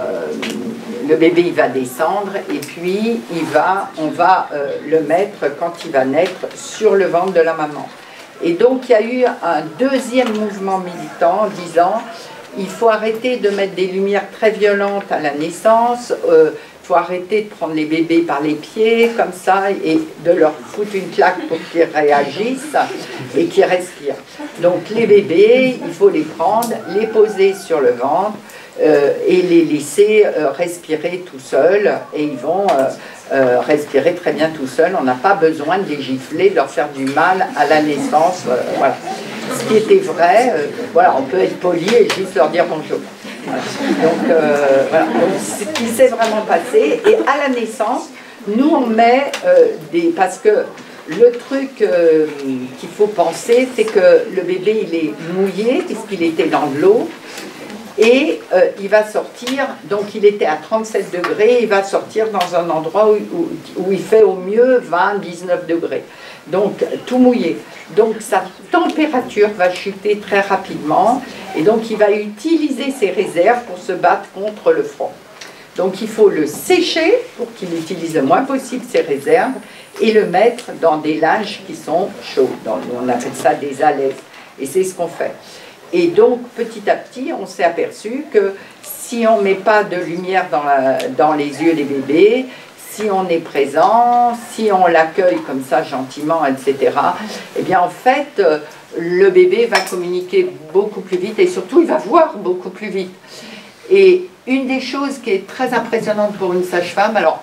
le bébé, il va descendre et puis on va le mettre, quand il va naître, sur le ventre de la maman. Et donc, il y a eu un deuxième mouvement militant en disant il faut arrêter de mettre des lumières très violentes à la naissance, il faut arrêter de prendre les bébés par les pieds, comme ça, et de leur foutre une claque pour qu'ils réagissent et qu'ils respirent. Donc les bébés, il faut les prendre, les poser sur le ventre et les laisser respirer tout seuls, et ils vont respirer très bien tout seuls. On n'a pas besoin de les gifler, de leur faire du mal à la naissance, voilà. Ce qui était vrai, voilà, on peut être poli et juste leur dire bonjour. Voilà. Donc, voilà. Donc, ce qui s'est vraiment passé. Et à la naissance, nous on met parce que le truc qu'il faut penser, c'est que le bébé il est mouillé puisqu'il était dans de l'eau. Et il va sortir, donc il était à 37 degrés, il va sortir dans un endroit où il fait au mieux 20-19 degrés. Donc tout mouillé. Donc sa température va chuter très rapidement et donc il va utiliser ses réserves pour se battre contre le froid. Donc il faut le sécher pour qu'il utilise le moins possible ses réserves et le mettre dans des linges qui sont chauds. On appelle ça des alaises et c'est ce qu'on fait. Et donc, petit à petit, on s'est aperçu que si on ne met pas de lumière dans les yeux des bébés, si on est présent, si on l'accueille comme ça gentiment, etc., eh bien, en fait, le bébé va communiquer beaucoup plus vite et surtout, il va voir beaucoup plus vite. Et une des choses qui est très impressionnante pour une sage-femme, alors,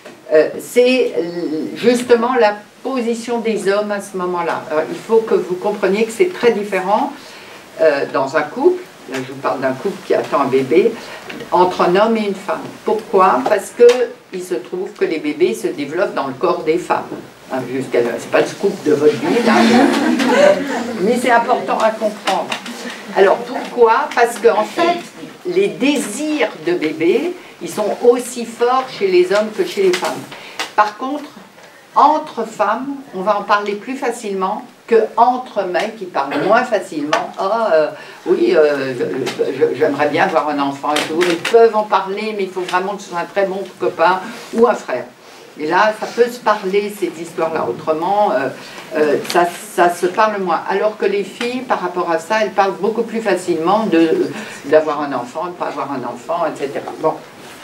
c'est justement la position des hommes à ce moment-là. Il faut que vous compreniez que c'est très différent dans un couple, là je vous parle d'un couple qui attend un bébé, entre un homme et une femme. Pourquoi? Parce qu'il se trouve que les bébés se développent dans le corps des femmes. Hein, c'est pas le scoop de votre vie, là, mais c'est important à comprendre. Alors pourquoi? Parce qu'en fait, les désirs de bébé, ils sont aussi forts chez les hommes que chez les femmes. Par contre, entre femmes, on va en parler plus facilement qu'entre mecs qui parlent moins facilement. Oui, j'aimerais bien avoir un enfant et tout. Ils peuvent en parler, mais il faut vraiment que ce soit un très bon copain ou un frère. Et là, ça peut se parler, ces histoires-là. Autrement, ça se parle moins. Alors que les filles, par rapport à ça, elles parlent beaucoup plus facilement d'avoir un enfant, de ne pas avoir un enfant, etc. Bon.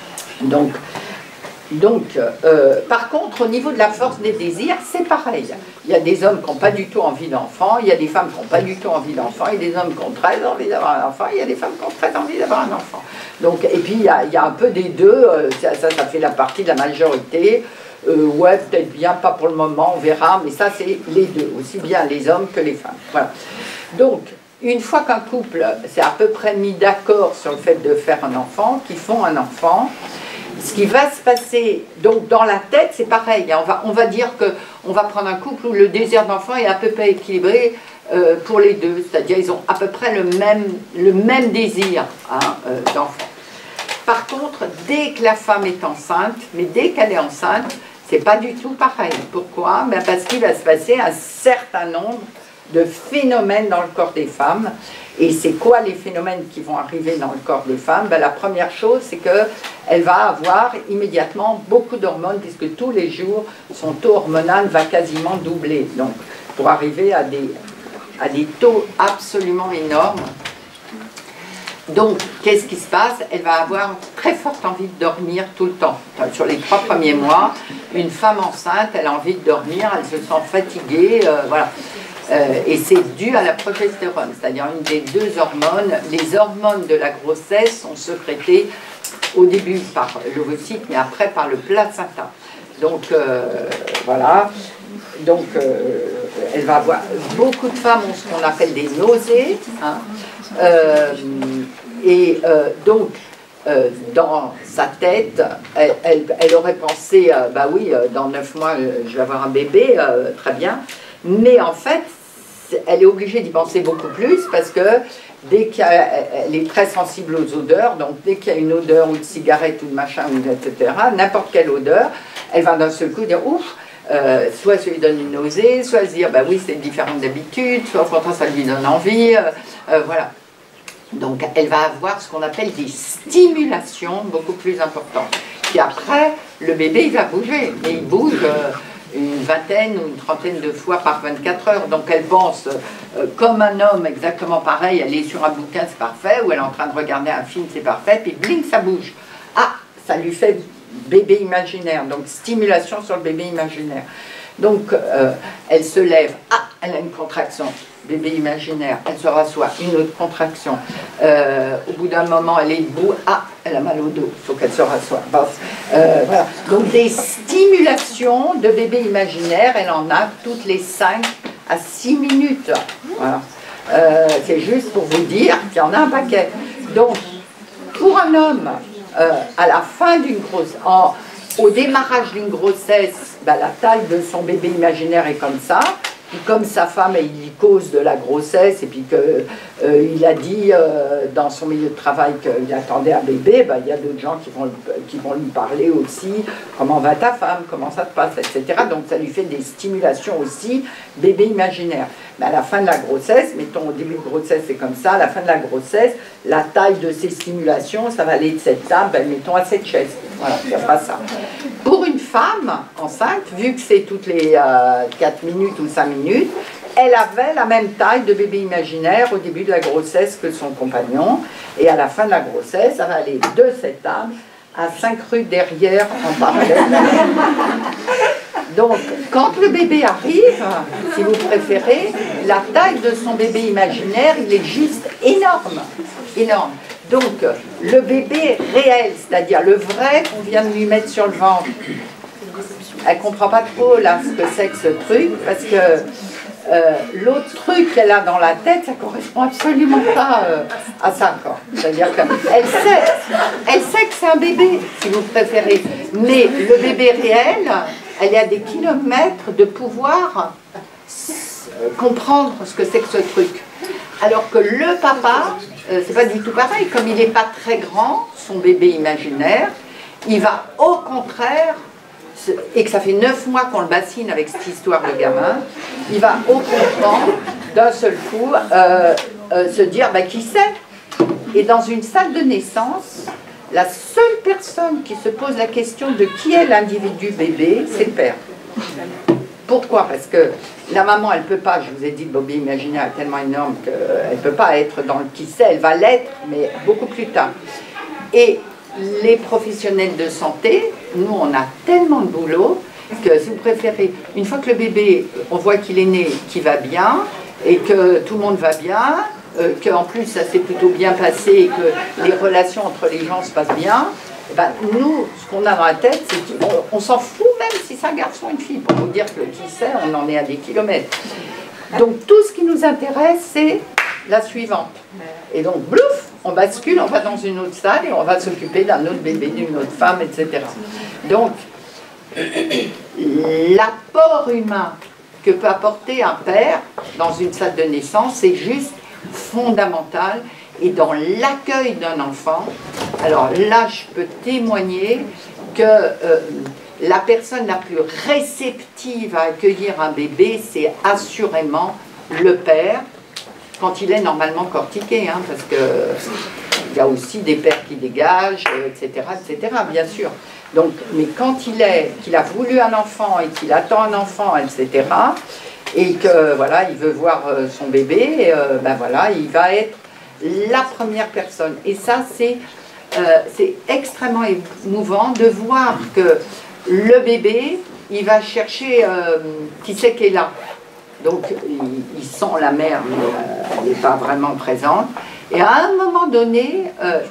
Donc, par contre, au niveau de la force des désirs, c'est pareil. Il y a des hommes qui n'ont pas du tout envie d'enfant, il y a des femmes qui n'ont pas du tout envie d'enfant, il y a des hommes qui ont très envie d'avoir un enfant, il y a des femmes qui ont très envie d'avoir un enfant. Donc, et puis, il y a un peu des deux, ça fait la partie de la majorité. Ouais, peut-être bien, pas pour le moment, on verra, mais ça, c'est les deux, aussi bien les hommes que les femmes. Voilà. Donc, une fois qu'un couple s'est à peu près mis d'accord sur le fait de faire un enfant, qu'ils font un enfant, ce qui va se passer, donc dans la tête, c'est pareil. On va dire qu'on va prendre un couple où le désir d'enfant est à peu près équilibré pour les deux. C'est-à-dire ils ont à peu près le même désir d'enfant. Par contre, dès que la femme est enceinte, mais dès qu'elle est enceinte, c'est pas du tout pareil. Pourquoi? Ben parce qu'il va se passer un certain nombre de phénomènes dans le corps des femmes. Et c'est quoi les phénomènes qui vont arriver dans le corps des femmes? Ben, la première chose, c'est qu'elle va avoir immédiatement beaucoup d'hormones, puisque tous les jours, son taux hormonal va quasiment doubler. Donc, pour arriver à des taux absolument énormes. Donc, qu'est-ce qui se passe? Elle va avoir très forte envie de dormir tout le temps. Sur les 3 premiers mois, une femme enceinte, elle a envie de dormir, elle se sent fatiguée, voilà. Et c'est dû à la progestérone, c'est-à-dire une des deux hormones. Les hormones de la grossesse sont sécrétées au début par l'ovocyte, mais après par le placenta. Donc voilà, donc elle va avoir, beaucoup de femmes ont ce qu'on appelle des nausées, hein. Donc dans sa tête, elle aurait pensé, bah oui, dans 9 mois je vais avoir un bébé, très bien, mais en fait elle est obligée d'y penser beaucoup plus parce que dès qu'elle est très sensible aux odeurs, donc dès qu'il y a une odeur ou de cigarette ou de machin, etc., n'importe quelle odeur, elle va d'un seul coup dire ouf, soit ça lui donne une nausée, soit se dire bah oui c'est différent d'habitude, soit pourtant ça lui donne envie, voilà. Donc elle va avoir ce qu'on appelle des stimulations beaucoup plus importantes. Puis après, le bébé il va bouger, et il bouge une vingtaine ou une trentaine de fois par 24 heures. Donc elle pense comme un homme, exactement pareil, elle est sur un bouquin, c'est parfait, ou elle est en train de regarder un film, c'est parfait, puis bling, ça bouge. Ah, ça lui fait bébé imaginaire, donc stimulation sur le bébé imaginaire. Donc elle se lève, ah, elle a une contraction, bébé imaginaire, elle se rassoit, une autre contraction. Au bout d'un moment, elle est debout, ah, elle a mal au dos, il faut qu'elle se rassoie. Bon, voilà. Donc des stimulations de bébé imaginaire, elle en a toutes les 5 à 6 minutes. Voilà. C'est juste pour vous dire qu'il y en a un paquet. Donc, pour un homme, à la fin d'une grossesse, au démarrage d'une grossesse, ben, la taille de son bébé imaginaire est comme ça. Puis comme sa femme, il y cause de la grossesse, et puis qu'il a dit dans son milieu de travail qu'il attendait un bébé, ben, il y a d'autres gens qui vont lui parler aussi, comment va ta femme, comment ça te passe, etc. Donc ça lui fait des stimulations aussi, bébé imaginaire. Mais à la fin de la grossesse, mettons au début de grossesse c'est comme ça, à la fin de la grossesse, la taille de ces stimulations, ça va aller de cette table, ben, mettons à cette chaise. Voilà, il n'y a pas ça. Pour une femme enceinte, vu que c'est toutes les 4 minutes ou 5 minutes, elle avait la même taille de bébé imaginaire au début de la grossesse que son compagnon. Et à la fin de la grossesse, ça va aller de cette table à 5 rues derrière en parallèle. Donc, quand le bébé arrive, si vous préférez, la taille de son bébé imaginaire, il est juste énorme. Énorme. Donc, le bébé réel, c'est-à-dire le vrai qu'on vient de lui mettre sur le ventre, elle ne comprend pas trop là ce que c'est que ce truc, parce que l'autre truc qu'elle a dans la tête, ça ne correspond absolument pas à ça. C'est-à-dire qu'elle sait que c'est un bébé, si vous préférez, mais le bébé réel, elle est à des kilomètres de pouvoir comprendre ce que c'est que ce truc. Alors que le papa, c'est pas du tout pareil, comme il n'est pas très grand, son bébé imaginaire, il va au contraire, et que ça fait 9 mois qu'on le bassine avec cette histoire de gamin, il va au contraire, d'un seul coup, se dire, bah, qui sait? Et dans une salle de naissance, la seule personne qui se pose la question de qui est l'individu bébé, c'est le père. Pourquoi? Parce que la maman, elle ne peut pas, je vous ai dit, le bébé imaginaire est tellement énorme qu'elle ne peut pas être dans le qui sait, elle va l'être, mais beaucoup plus tard. Et les professionnels de santé, nous, on a tellement de boulot que, si vous préférez, une fois que le bébé, on voit qu'il est né, qu'il va bien, et que tout le monde va bien, qu'en plus ça s'est plutôt bien passé et que les relations entre les gens se passent bien, ben, nous, ce qu'on a dans la tête, c'est qu'on s'en fout même si c'est un garçon ou une fille, pour vous dire que qui sait, on en est à des kilomètres. Donc tout ce qui nous intéresse, c'est la suivante. Et donc, blouf, on bascule, on va dans une autre salle et on va s'occuper d'un autre bébé, d'une autre femme, etc. Donc, l'apport humain que peut apporter un père dans une salle de naissance, c'est juste fondamental. Et dans l'accueil d'un enfant, alors là, je peux témoigner que la personne la plus réceptive à accueillir un bébé, c'est assurément le père, quand il est normalement cortiqué, hein, parce qu'il y a aussi des pères qui dégagent, etc., bien sûr. Donc, mais quand qu'il a voulu un enfant et qu'il attend un enfant, etc., et que voilà, il veut voir son bébé, ben voilà, il va être la première personne. Et ça, c'est extrêmement émouvant de voir que le bébé, il va chercher qui c'est qui est là. Donc, il sent la mère, mais elle n'est pas vraiment présente. Et à un moment donné,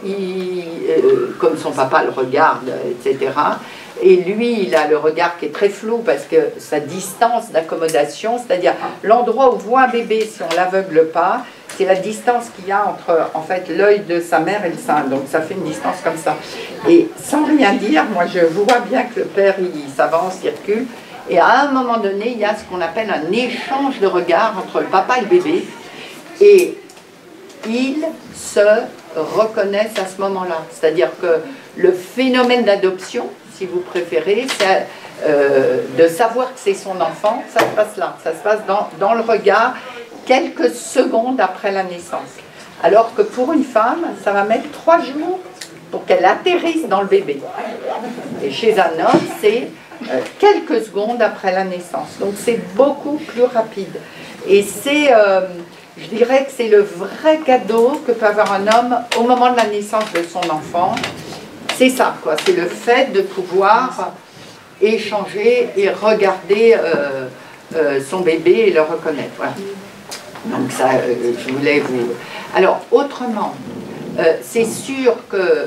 comme son papa le regarde, etc., et lui, il a le regard qui est très flou parce que sa distance d'accommodation, c'est-à-dire l'endroit où voit un bébé si on ne l'aveugle pas, c'est la distance qu'il y a entre en fait l'œil de sa mère et le sein. Donc ça fait une distance comme ça. Et sans rien dire, moi je vois bien que le père il s'avance, il recule. Et à un moment donné, il y a ce qu'on appelle un échange de regards entre le papa et le bébé. Et ils se reconnaissent à ce moment-là. C'est-à-dire que le phénomène d'adoption, si vous préférez, c'est de savoir que c'est son enfant, ça se passe là. Ça se passe dans le regard quelques secondes après la naissance. Alors que pour une femme, ça va mettre 3 jours pour qu'elle atterrisse dans le bébé. Et chez un homme, c'est quelques secondes après la naissance. Donc c'est beaucoup plus rapide. Et c'est, je dirais que c'est le vrai cadeau que peut avoir un homme au moment de la naissance de son enfant. C'est ça, quoi. C'est le fait de pouvoir échanger et regarder son bébé et le reconnaître. Voilà. Donc ça, je voulais vous... Alors, autrement, c'est sûr que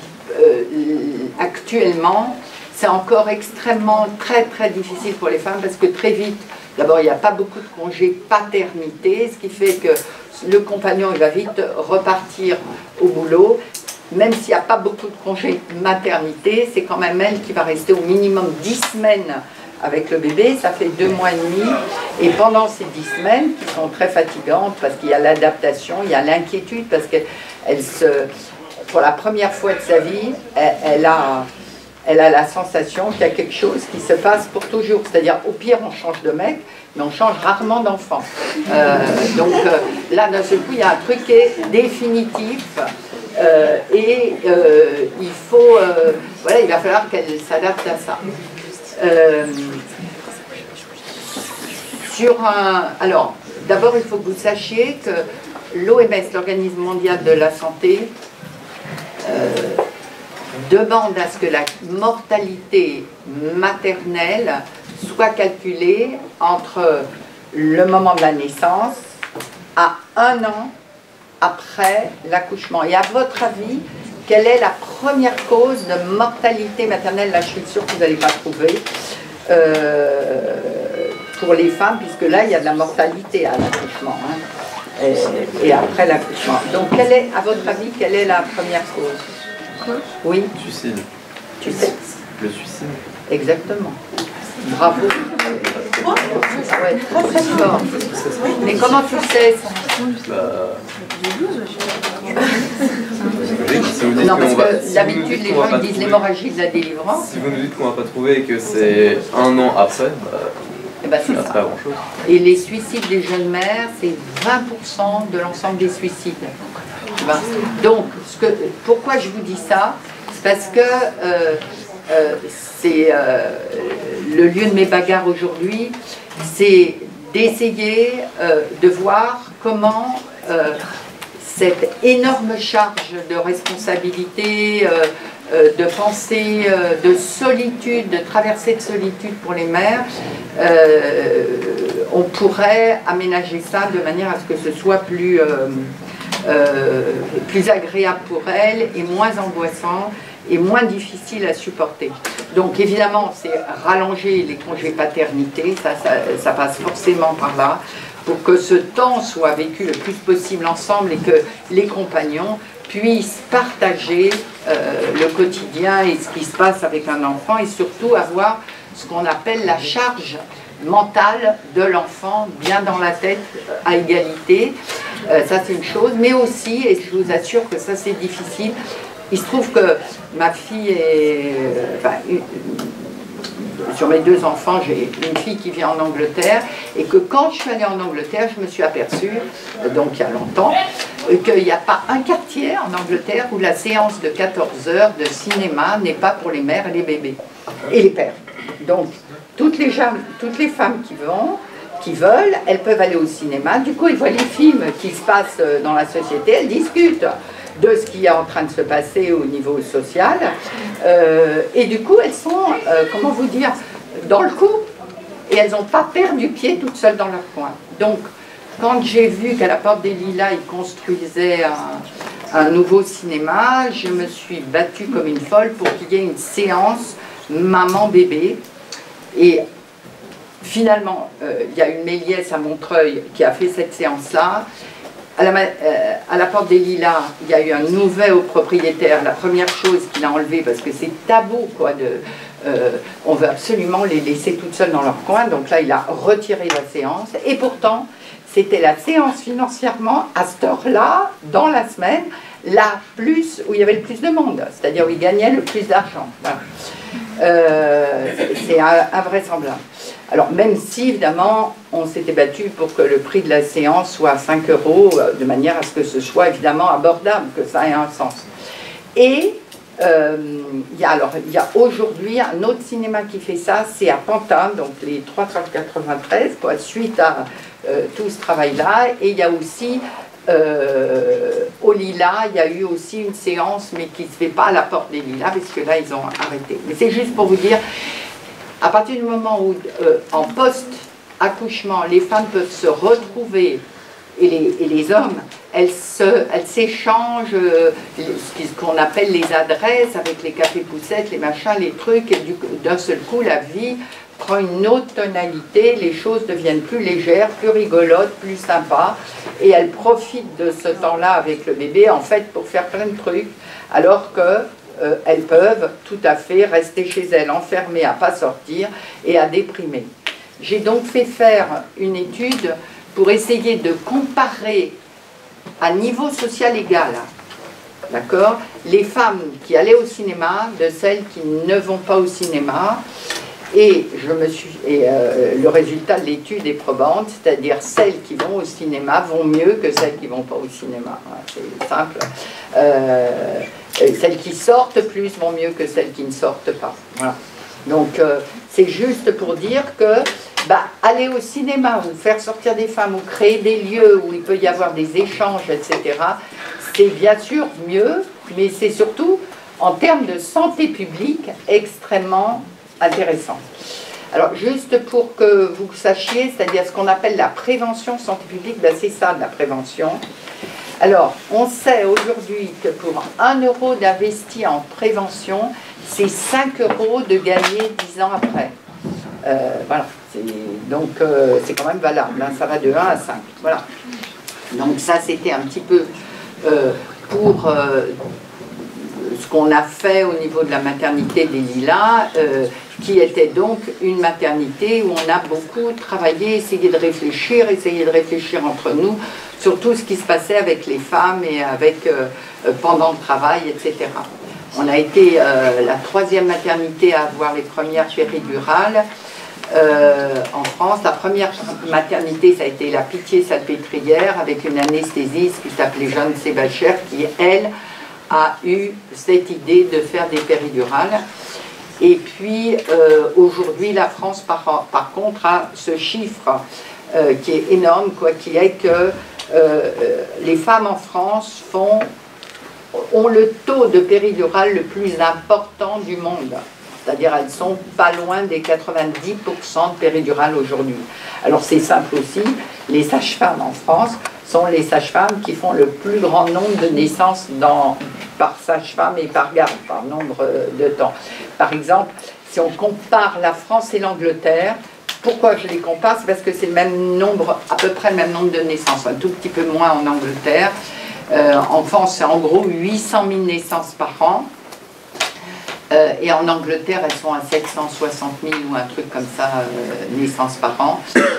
actuellement, c'est encore extrêmement, très difficile pour les femmes parce que très vite, d'abord, il n'y a pas beaucoup de congés paternité, ce qui fait que le compagnon, il va vite repartir au boulot. Même s'il n'y a pas beaucoup de congés maternité, c'est quand même elle qui va rester au minimum 10 semaines avec le bébé, ça fait 2 mois et demi. Et pendant ces 10 semaines, qui sont très fatigantes, parce qu'il y a l'adaptation, il y a l'inquiétude, parce qu'elle pour la première fois de sa vie, elle a la sensation qu'il y a quelque chose qui se passe pour toujours. C'est-à-dire, au pire, on change de mec, mais on change rarement d'enfant. Donc là, d'un seul coup, il y a un truc qui est définitif. Il faut, voilà, il va falloir qu'elle s'adapte à ça. Alors, d'abord, il faut que vous sachiez que l'OMS, l'Organisme mondial de la santé, demande à ce que la mortalité maternelle soit calculée entre le moment de la naissance à 1 an après l'accouchement. Et à votre avis, quelle est la première cause de mortalité maternelle? Là, je suis sûre que vous n'allez pas trouver pour les femmes, puisque là, il y a de la mortalité à l'accouchement, hein, et après l'accouchement. Donc, à votre avis, quelle est la première cause? Quoi? Oui.
Suicide.
Tu sais?
Le suicide.
Exactement. Bravo. Ouais, très fort. Mais comment tu sais ça? Non, parce que d'habitude, les gens disent l'hémorragie de la délivrance.
Si vous nous dites qu'on va pas trouver et que c'est 1 an après,
c'est
pas grand chose.
Et les suicides des jeunes mères, c'est 20% de l'ensemble des suicides. Donc, pourquoi je vous dis ça? C'est parce que c'est le lieu de mes bagarres aujourd'hui, c'est d'essayer de voir comment cette énorme charge de responsabilité, de pensée, de solitude, de traversée de solitude pour les mères, on pourrait aménager ça de manière à ce que ce soit plus agréable pour elles et moins angoissant et moins difficile à supporter. Donc évidemment, c'est rallonger les congés paternité, ça passe forcément par là, pour que ce temps soit vécu le plus possible ensemble et que les compagnons puissent partager le quotidien et ce qui se passe avec un enfant, et surtout avoir ce qu'on appelle la charge mentale de l'enfant bien dans la tête à égalité. Ça c'est une chose, mais aussi, et je vous assure que ça c'est difficile, il se trouve que ma fille est... sur mes 2 enfants, j'ai une fille qui vit en Angleterre, et que quand je suis allée en Angleterre, je me suis aperçue, donc il y a longtemps, qu'il n'y a pas un quartier en Angleterre où la séance de 14 heures de cinéma n'est pas pour les mères et les bébés, et les pères. Donc, toutes les femmes qui veulent, elles peuvent aller au cinéma, du coup, ils voient les films qui se passent dans la société, elles discutent de ce qui est en train de se passer au niveau social, et du coup elles sont, comment vous dire, dans le coup, et elles n'ont pas perdu pied toutes seules dans leur coin. Donc quand j'ai vu qu'à la Porte des Lilas, ils construisaient un nouveau cinéma, je me suis battue comme une folle pour qu'il y ait une séance maman-bébé. Et finalement, il y a une Méliès à Montreuil qui a fait cette séance-là. À la Porte des Lilas, il y a eu un nouveau propriétaire. La première chose qu'il a enlevé, parce que c'est tabou, quoi, on veut absolument les laisser toutes seules dans leur coin. Donc là, il a retiré la séance. Et pourtant, c'était la séance financièrement, à cette heure-là, dans la semaine, où il y avait le plus de monde, c'est-à-dire où il gagnait le plus d'argent. Voilà. C'est invraisemblable. Alors, même si, évidemment, on s'était battu pour que le prix de la séance soit à 5 €, de manière à ce que ce soit évidemment abordable, que ça ait un sens. Et il y a aujourd'hui un autre cinéma qui fait ça, c'est à Pantin, donc les 393, quoi, suite à tout ce travail-là. Et il y a aussi, au Lilas, il y a eu aussi une séance, mais qui ne se fait pas à la Porte des Lilas, parce que là, ils ont arrêté. Mais c'est juste pour vous dire, à partir du moment où, en post-accouchement, les femmes peuvent se retrouver, et les hommes, elles s'échangent ce qu'on appelle les adresses, avec les cafés-poussettes, les machins, les trucs, et d'un seul coup, la vie prend une autre tonalité, les choses deviennent plus légères, plus rigolotes, plus sympas, et elles profitent de ce temps-là avec le bébé, en fait, pour faire plein de trucs, alors que elles peuvent tout à fait rester chez elles, enfermées, à ne pas sortir et à déprimer. J'ai donc fait faire une étude pour essayer de comparer à niveau social égal, d'accord, les femmes qui allaient au cinéma de celles qui ne vont pas au cinéma. Et le résultat de l'étude est probante, c'est-à-dire celles qui vont au cinéma vont mieux que celles qui ne vont pas au cinéma. C'est simple. Celles qui sortent plus vont mieux que celles qui ne sortent pas. Voilà. Donc c'est juste pour dire que aller au cinéma ou faire sortir des femmes ou créer des lieux où il peut y avoir des échanges, etc., c'est bien sûr mieux, mais c'est surtout en termes de santé publique extrêmement intéressant. Alors, juste pour que vous sachiez, c'est-à-dire ce qu'on appelle la prévention santé publique, c'est ça de la prévention. Alors, on sait aujourd'hui que pour 1 € d'investi en prévention, c'est 5 € de gagner 10 ans après. Voilà, donc c'est quand même valable, hein, ça va de 1 à 5. Voilà. Donc ça, c'était un petit peu pour ce qu'on a fait au niveau de la maternité des Lilas, qui était donc une maternité où on a beaucoup travaillé, essayé de réfléchir entre nous sur tout ce qui se passait avec les femmes et avec pendant le travail, etc. On a été la 3e maternité à avoir les premières péridurales en France. La première maternité, ça a été la Pitié-Salpêtrière, avec une anesthésiste qui s'appelait Jeanne Sébacher, qui, elle, a eu cette idée de faire des péridurales. Et puis, aujourd'hui, la France, par contre, a ce chiffre qui est énorme, quoi, qui est que les femmes en France ont le taux de péridurale le plus important du monde. C'est-à-dire, elles sont pas loin des 90% de péridurale aujourd'hui. Alors, c'est simple aussi, les sages-femmes en France sont les sages-femmes qui font le plus grand nombre de naissances par sage-femme et par garde, par nombre de temps. Par exemple, si on compare la France et l'Angleterre, pourquoi je les compare? C'est parce que c'est le même nombre, à peu près le même nombre de naissances, un tout petit peu moins en Angleterre. En France, c'est en gros 800 000 naissances par an. Et en Angleterre, elles sont à 760 000 ou un truc comme ça, naissances par an.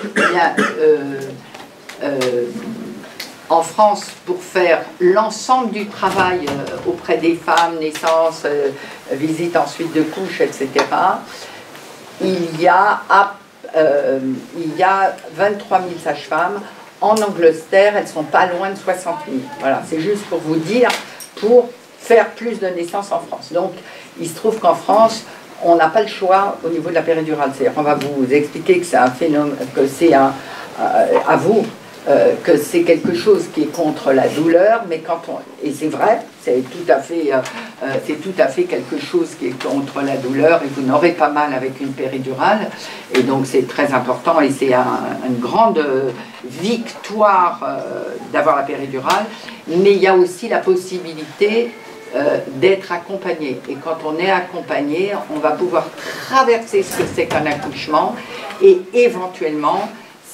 En France, pour faire l'ensemble du travail auprès des femmes, naissance, visite ensuite de couches, etc., il y a 23 000 sages-femmes. En Angleterre, elles sont pas loin de 60 000. Voilà, c'est juste pour vous dire, pour faire plus de naissances en France. Donc, il se trouve qu'en France, on n'a pas le choix au niveau de la péridurale. C'est-à-dire, on va vous expliquer que c'est un phénomène, que c'est à vous, que c'est quelque chose qui est contre la douleur, mais quand on... Et c'est vrai, c'est tout à fait quelque chose qui est contre la douleur, et vous n'aurez pas mal avec une péridurale, et donc c'est très important, et c'est une grande victoire d'avoir la péridurale, mais il y a aussi la possibilité d'être accompagné. Et quand on est accompagné, on va pouvoir traverser ce que c'est qu'un accouchement, et éventuellement,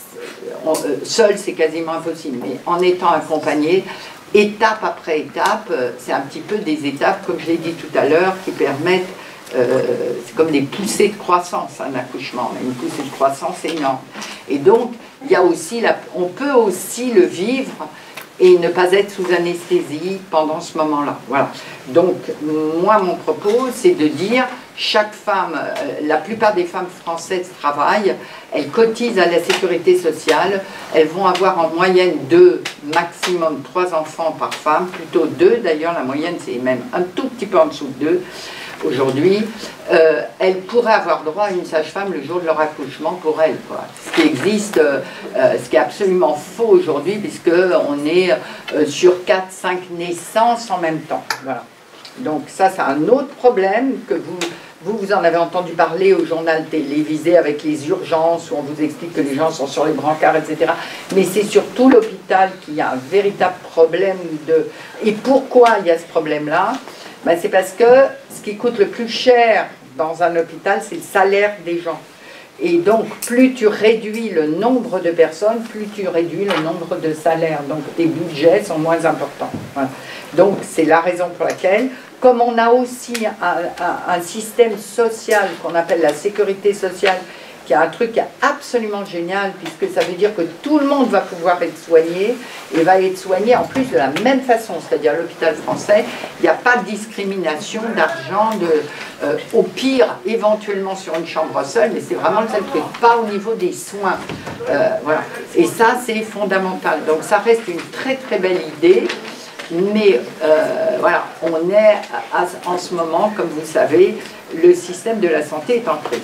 seul c'est quasiment impossible, mais en étant accompagné, étape après étape, c'est un petit peu des étapes, comme je l'ai dit tout à l'heure, qui permettent, c'est comme des poussées de croissance, un accouchement, une poussée de croissance énorme. Et donc, il y a aussi, on peut aussi le vivre et ne pas être sous anesthésie pendant ce moment-là. Voilà. Donc, moi, mon propos, c'est de dire, chaque femme, la plupart des femmes françaises travaillent, elles cotisent à la sécurité sociale, elles vont avoir en moyenne 2, maximum 3 enfants par femme, plutôt 2 d'ailleurs, la moyenne c'est même un tout petit peu en dessous de 2 aujourd'hui. Elles pourraient avoir droit à une sage-femme le jour de leur accouchement pour elles, quoi. Ce qui existe, ce qui est absolument faux aujourd'hui, puisqu'on est sur 4-5 naissances en même temps. Voilà. Donc ça, c'est un autre problème que vous en avez entendu parler au journal télévisé avec les urgences, où on vous explique que les gens sont sur les brancards, etc. Mais c'est surtout l'hôpital qui a un véritable problème de... Et pourquoi il y a ce problème-là? Ben, c'est parce que ce qui coûte le plus cher dans un hôpital, c'est le salaire des gens. Et donc, plus tu réduis le nombre de personnes, plus tu réduis le nombre de salaires. Donc, tes budgets sont moins importants. Voilà. Donc, c'est la raison pour laquelle, comme on a aussi un système social qu'on appelle la sécurité sociale, qui est un truc absolument génial, puisque ça veut dire que tout le monde va pouvoir être soigné, et va être soigné en plus de la même façon. C'est-à-dire, l'hôpital français, il n'y a pas de discrimination d'argent, au pire, éventuellement sur une chambre seule, mais c'est vraiment le seul truc, pas au niveau des soins. Voilà. Et ça, c'est fondamental. Donc, ça reste une très très belle idée. Mais voilà, on est en ce moment, comme vous le savez, le système de la santé est en crise.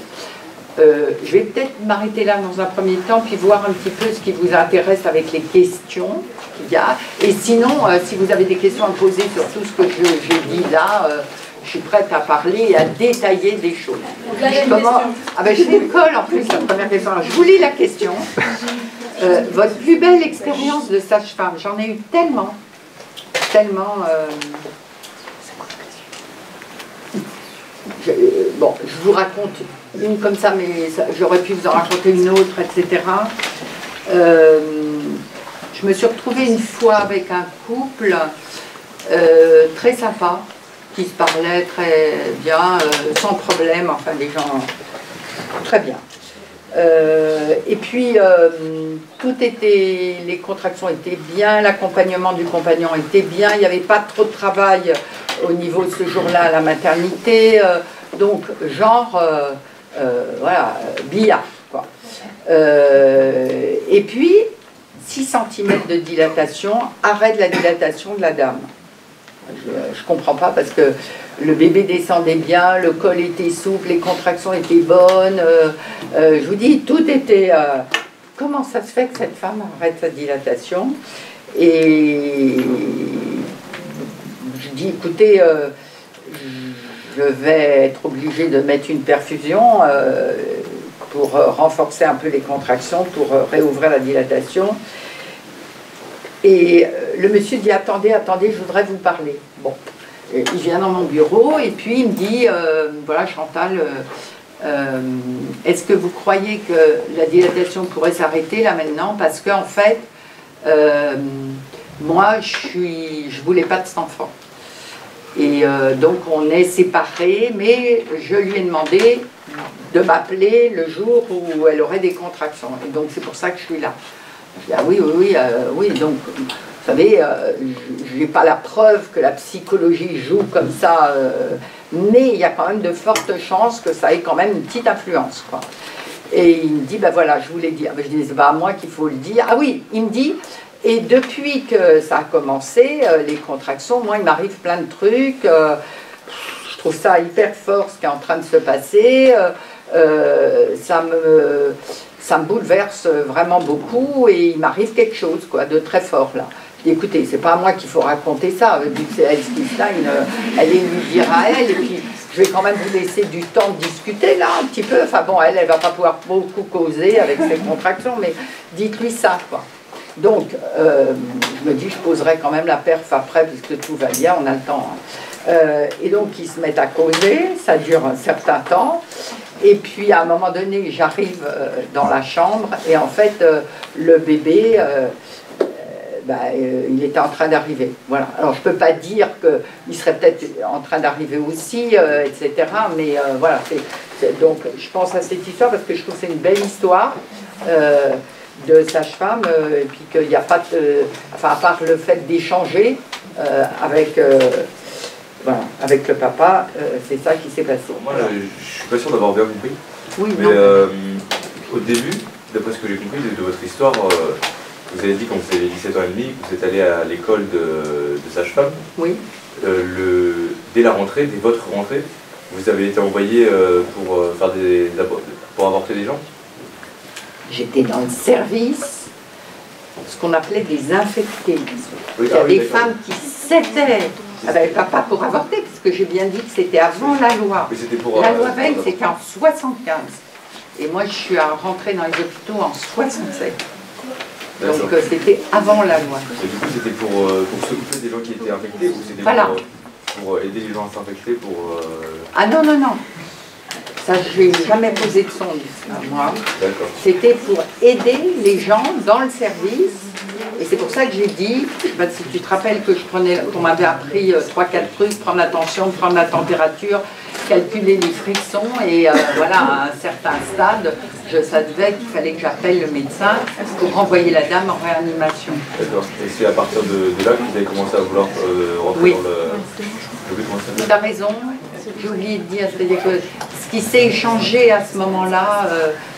Je vais peut-être m'arrêter là dans un premier temps, puis voir un petit peu ce qui vous intéresse avec les questions qu'il y a. Et sinon, si vous avez des questions à me poser sur tout ce que j'ai dit là, je suis prête à parler et à détailler des choses. Ah ben, je vous colle en plus la première question. Alors, je vous lis la question. Votre plus belle expérience de sage-femme, j'en ai eu tellement. Bon, je vous raconte une comme ça, mais j'aurais pu vous en raconter une autre, etc. Je me suis retrouvée une fois avec un couple très sympa, qui se parlait très bien, sans problème, enfin des gens très bien. Et puis, tout était, les contractions étaient bien, l'accompagnement du compagnon était bien, il n'y avait pas trop de travail au niveau de ce jour-là à la maternité, donc genre, voilà, billard, quoi. Et puis, 6 cm de dilatation, arrêt de la dilatation de la dame. Je ne comprends pas parce que le bébé descendait bien, le col était souple, les contractions étaient bonnes. Je vous dis, tout était... comment ça se fait que cette femme arrête sa dilatation? Et je dis, écoutez, je vais être obligée de mettre une perfusion pour renforcer un peu les contractions, pour réouvrir la dilatation. Et le monsieur dit, attendez, attendez, je voudrais vous parler. Bon, il vient dans mon bureau et puis il me dit, voilà Chantal, est-ce que vous croyez que la dilatation pourrait s'arrêter là maintenant? Parce qu'en fait, moi, je voulais pas de cet enfant. Et donc on est séparés, mais je lui ai demandé de m'appeler le jour où elle aurait des contractions. Et donc c'est pour ça que je suis là. Je dis, ah oui, oui, donc, vous savez, je n'ai pas la preuve que la psychologie joue comme ça, mais il y a quand même de fortes chances que ça ait quand même une petite influence, quoi. Et il me dit, ben voilà, je voulais dire, je dis, c'est pas à moi qu'il faut le dire. Ah oui, il me dit, et depuis que ça a commencé, les contractions, moi, il m'arrive plein de trucs, je trouve ça hyper fort ce qui est en train de se passer, ça me bouleverse vraiment beaucoup et il m'arrive quelque chose quoi, de très fort là. Je dis, écoutez, c'est pas à moi qu'il faut raconter ça, vu que c'est Alice Stein, elle est lui dire à elle, et puis je vais quand même vous laisser du temps de discuter là un petit peu. Enfin bon, elle va pas pouvoir beaucoup causer avec ses contractions, mais dites-lui ça quoi. Donc, je me dis, je poserai quand même la perf après, puisque tout va bien, on a le temps. Hein. Et donc, ils se mettent à causer, ça dure un certain temps. Et puis, à un moment donné, j'arrive dans la chambre, et en fait, le bébé, il était en train d'arriver. Voilà. Alors, je ne peux pas dire qu'il serait peut-être en train d'arriver aussi, etc. Mais voilà, donc, je pense à cette histoire, parce que je trouve que c'est une belle histoire. De sage-femme, et puis qu'il n'y a pas de... Enfin, à part le fait d'échanger avec, voilà, avec le papa, c'est ça qui s'est passé.
Moi, je suis pas sûr d'avoir bien compris.
Oui,
mais au début, d'après ce que j'ai compris de votre histoire, vous avez dit quand vous avez 17 ans et demi, que vous êtes allé à l'école de sage-femme.
Oui.
Dès la rentrée, dès votre rentrée, vous avez été envoyé pour avorter des gens.
J'étais dans le service, ce qu'on appelait des infectés.
Oui,
il y a des femmes qui s'étaient avec papa pour avorter, parce que j'ai bien dit que c'était avant la loi. La loi Veil, c'était en 75. Et moi, je suis rentrée dans les hôpitaux en 67. Donc c'était avant la loi.
Et du coup, c'était pour s'occuper des gens qui étaient infectés, ou c'était pour aider les gens à s'infecter
Ah non, non, non. Ça, je n'ai jamais posé de sonde, moi. C'était pour aider les gens dans le service. Et c'est pour ça que j'ai dit, si tu te rappelles que qu'on m'avait appris 3-4 trucs, prendre attention, prendre la température, calculer les frictions, et voilà, à un certain stade, je savais qu'il fallait que j'appelle le médecin pour renvoyer la dame en réanimation.
D'accord. Et c'est à partir de là que vous avez commencé à vouloir rentrer dans le...
Tu as raison. J'ai oublié de dire, c'est-à-dire que ce qui s'est échangé à ce moment-là,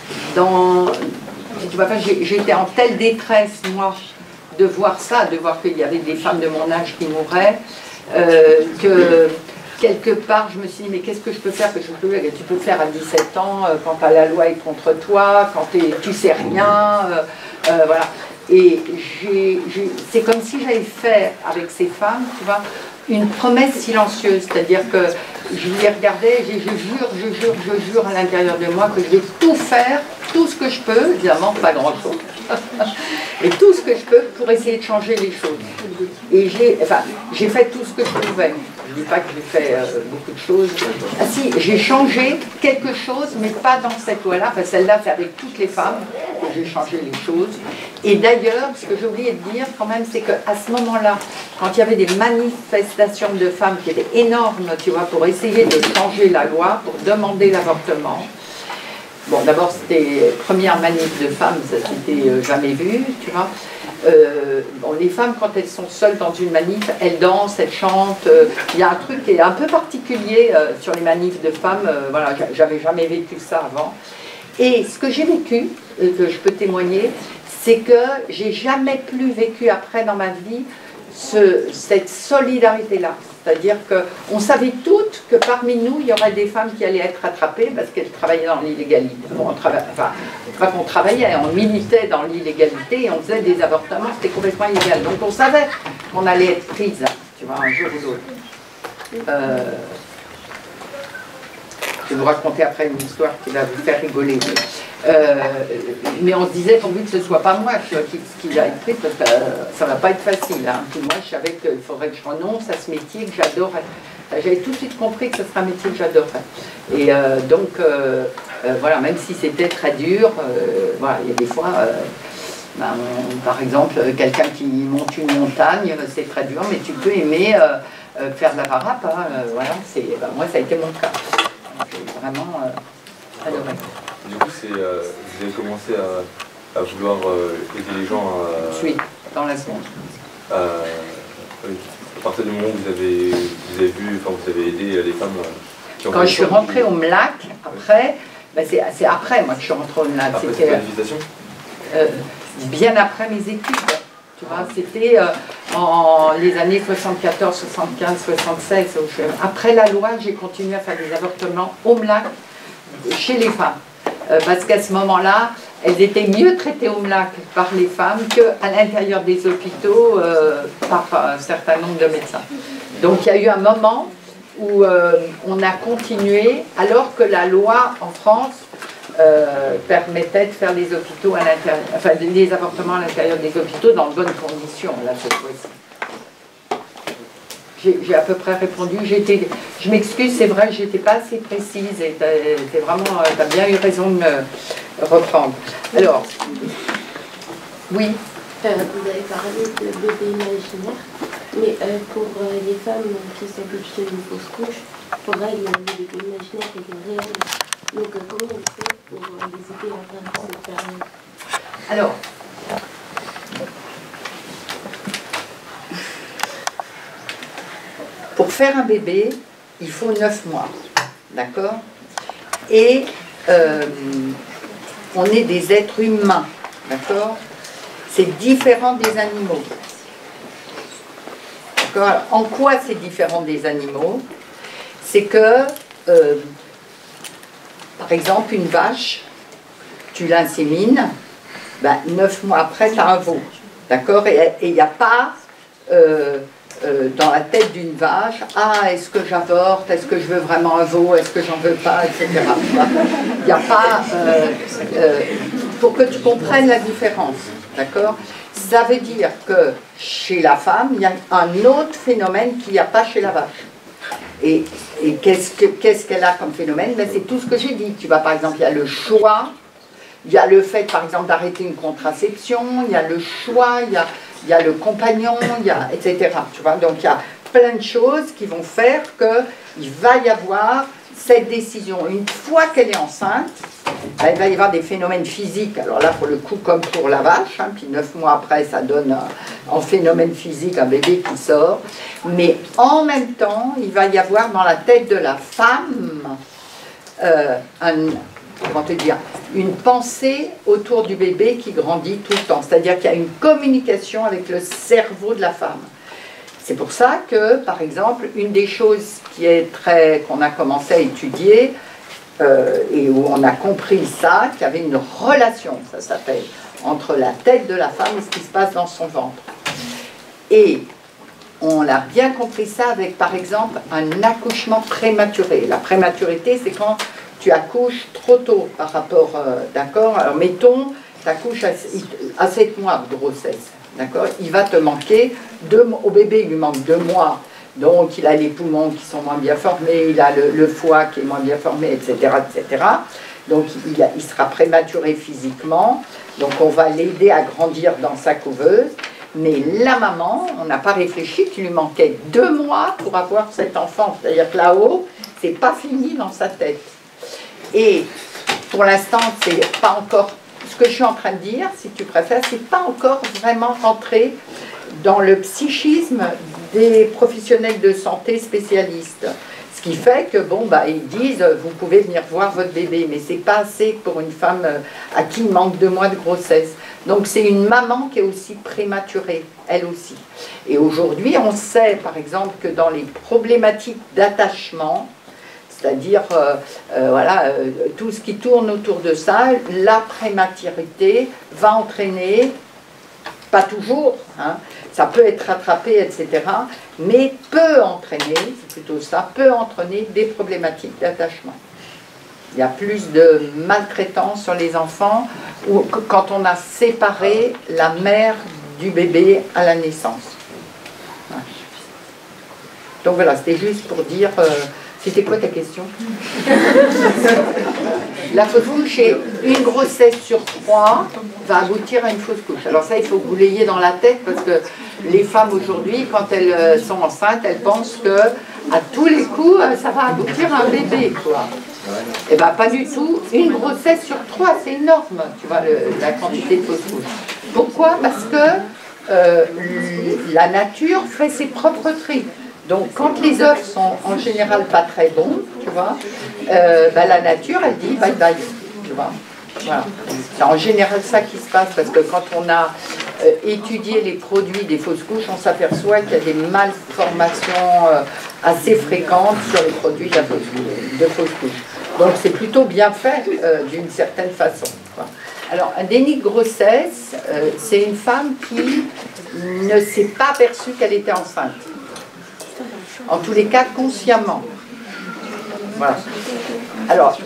j'étais en telle détresse, moi, de voir ça, de voir qu'il y avait des femmes de mon âge qui mouraient, que quelque part, je me suis dit, mais qu'est-ce que je peux faire? Tu peux faire à 17 ans, quand la loi est contre toi, quand tu sais rien, voilà. Et c'est comme si j'avais fait avec ces femmes, tu vois, une promesse silencieuse, c'est-à-dire que je les regardais et je jure à l'intérieur de moi que je vais tout faire, tout ce que je peux, évidemment pas grand-chose, mais tout ce que je peux pour essayer de changer les choses. Et j'ai fait tout ce que je pouvais. Je ne dis pas que j'ai fait beaucoup de choses. Ah si, j'ai changé quelque chose, mais pas dans cette loi-là, parce que celle-là, c'est avec toutes les femmes que j'ai changé les choses. Et d'ailleurs, ce que j'ai oublié de dire quand même, c'est qu'à ce moment-là, quand il y avait des manifestations de femmes qui étaient énormes, tu vois, pour essayer de changer la loi, pour demander l'avortement, bon, d'abord, c'était première manif de femmes, ça s'était jamais vu, tu vois. Bon, les femmes, quand elles sont seules dans une manif, elles dansent, elles chantent. Il y a un truc qui est un peu particulier sur les manifs de femmes. Voilà, j'avais jamais vécu ça avant. Et ce que j'ai vécu, que je peux témoigner, c'est que j'ai jamais plus vécu après dans ma vie cette solidarité-là. C'est-à-dire qu'on savait toutes que parmi nous, il y aurait des femmes qui allaient être rattrapées parce qu'elles travaillaient dans l'illégalité. Bon, pas qu'on travaillait, on militait dans l'illégalité et on faisait des avortements, c'était complètement illégal. Donc on savait qu'on allait être prise, tu vois, un jour ou l'autre. Je vais vous raconter après une histoire qui va vous faire rigoler. Mais on se disait, pourvu que ce ne soit pas moi qui va être prise, parce que ça ne va pas être facile. Hein. Puis moi, je savais qu'il faudrait que je renonce à ce métier que j'adorais. J'avais tout de suite compris que ce serait un métier que j'adorais. Et donc, voilà, même si c'était très dur, voilà, il y a des fois, par exemple, quelqu'un qui monte une montagne, c'est très dur, mais tu peux aimer faire de la varap. Hein, voilà, moi, ça a été mon cas. J'ai vraiment adoré.
Du coup, vous avez commencé à vouloir aider les gens à...
Je suis dans la seconde.
Oui. À partir du moment où vous avez vu, enfin vous avez aidé les femmes
quand je suis rentrée au MLAC, après, ben c'est après moi que je suis rentrée au MLAC.
Après cette manifestation
bien après mes études. Tu vois, c'était en les années 74, 75, 76. Après la loi, j'ai continué à faire des avortements au MLAC chez les femmes. Parce qu'à ce moment-là, elles étaient mieux traitées au MLAC par les femmes qu'à l'intérieur des hôpitaux par un certain nombre de médecins. Donc il y a eu un moment où on a continué, alors que la loi en France permettait de faire les hôpitaux à l'intérieur, enfin les avortements à l'intérieur des hôpitaux dans de bonnes conditions, là, cette fois-ci. J'ai à peu près répondu. Je m'excuse, c'est vrai que je n'étais pas assez précise et tu as bien eu raison de me reprendre. Alors, oui.
Vous avez parlé de bébé imaginaire, mais pour les femmes qui sont victimes d'une fausse couche, pour elles, le bébé imaginaire est réel. Donc, comment on fait pour les aider à travers cette période?
Alors, pour faire un bébé, il faut 9 mois, d'accord? Et on est des êtres humains, d'accord? C'est différent des animaux. D'accord? En quoi c'est différent des animaux? C'est que, par exemple, une vache, tu l'insémines, ben, 9 mois après, tu as un veau, d'accord? Et il n'y a pas... dans la tête d'une vache, ah, est-ce que j'avorte, est-ce que je veux vraiment un veau, est-ce que j'en veux pas, etc. Il n'y a pas, pour que tu comprennes la différence, d'accord? Ça veut dire que chez la femme, il y a un autre phénomène qu'il n'y a pas chez la vache. Et qu'est-ce qu'elle a comme phénomène? Ben, c'est tout ce que j'ai dit. Tu vois, par exemple, il y a le choix, il y a le fait, par exemple, d'arrêter une contraception, il y a le choix, il y a le compagnon, etc. Tu vois, donc il y a plein de choses qui vont faire qu'il va y avoir cette décision. Une fois qu'elle est enceinte, ben, il va y avoir des phénomènes physiques. Alors là, pour le coup, comme pour la vache, hein, puis 9 mois après, ça donne en phénomène physique un bébé qui sort. Mais en même temps, il va y avoir dans la tête de la femme comment te dire, une pensée autour du bébé qui grandit tout le temps. C'est-à-dire qu'il y a une communication avec le cerveau de la femme. C'est pour ça que, par exemple, une des choses qu'on a commencé à étudier, et où on a compris ça, qu'il y avait une relation, ça s'appelle, entre la tête de la femme et ce qui se passe dans son ventre. Et on a bien compris ça avec, par exemple, un accouchement prématuré. La prématurité, c'est quand tu accouches trop tôt par rapport, d'accord? Alors mettons, tu accouches à 7 mois de grossesse, d'accord? Il va te manquer, au bébé il lui manque 2 mois, donc il a les poumons qui sont moins bien formés, il a le foie qui est moins bien formé, etc. etc. Donc il sera prématuré physiquement, donc on va l'aider à grandir dans sa couveuse, mais la maman, on n'a pas réfléchi qu'il lui manquait 2 mois pour avoir cet enfant, c'est-à-dire que là-haut, c'est pas fini dans sa tête. Et pour l'instant, c'est pas encore, ce que je suis en train de dire, si tu préfères, c'est pas encore vraiment rentré dans le psychisme des professionnels de santé spécialistes. Ce qui fait que, bon, bah, ils disent, vous pouvez venir voir votre bébé, mais c'est pas assez pour une femme à qui il manque 2 mois de grossesse. Donc c'est une maman qui est aussi prématurée, elle aussi. Et aujourd'hui, on sait, par exemple, que dans les problématiques d'attachement, c'est-à-dire voilà, tout ce qui tourne autour de ça, la prématurité va entraîner, pas toujours, hein, ça peut être rattrapé, etc., mais peut entraîner, c'est plutôt ça, peut entraîner des problématiques d'attachement. Il y a plus de maltraitance sur les enfants quand on a séparé la mère du bébé à la naissance. Ouais. Donc voilà, c'était juste pour dire... C'était quoi ta question? La fausse couche, est une grossesse sur 3 va aboutir à une fausse couche. Alors ça, il faut que vous l'ayez dans la tête parce que les femmes aujourd'hui, quand elles sont enceintes, elles pensent que à tous les coups, ça va aboutir à un bébé, quoi. Eh bien, pas du tout. Une grossesse sur 3, c'est énorme, tu vois, la quantité de fausses couches. Pourquoi? Parce que la nature fait ses propres tri. Donc, quand les œufs sont en général pas très bons, tu vois, bah, la nature, elle dit bye bye, tu vois. Voilà. C'est en général ça qui se passe, parce que quand on a étudié les produits des fausses couches, on s'aperçoit qu'il y a des malformations assez fréquentes sur les produits de fausses couches. Donc, c'est plutôt bien fait d'une certaine façon, quoi. Alors, un déni de grossesse, c'est une femme qui ne s'est pas aperçue qu'elle était enceinte. En tous les cas, consciemment. Voilà. Alors,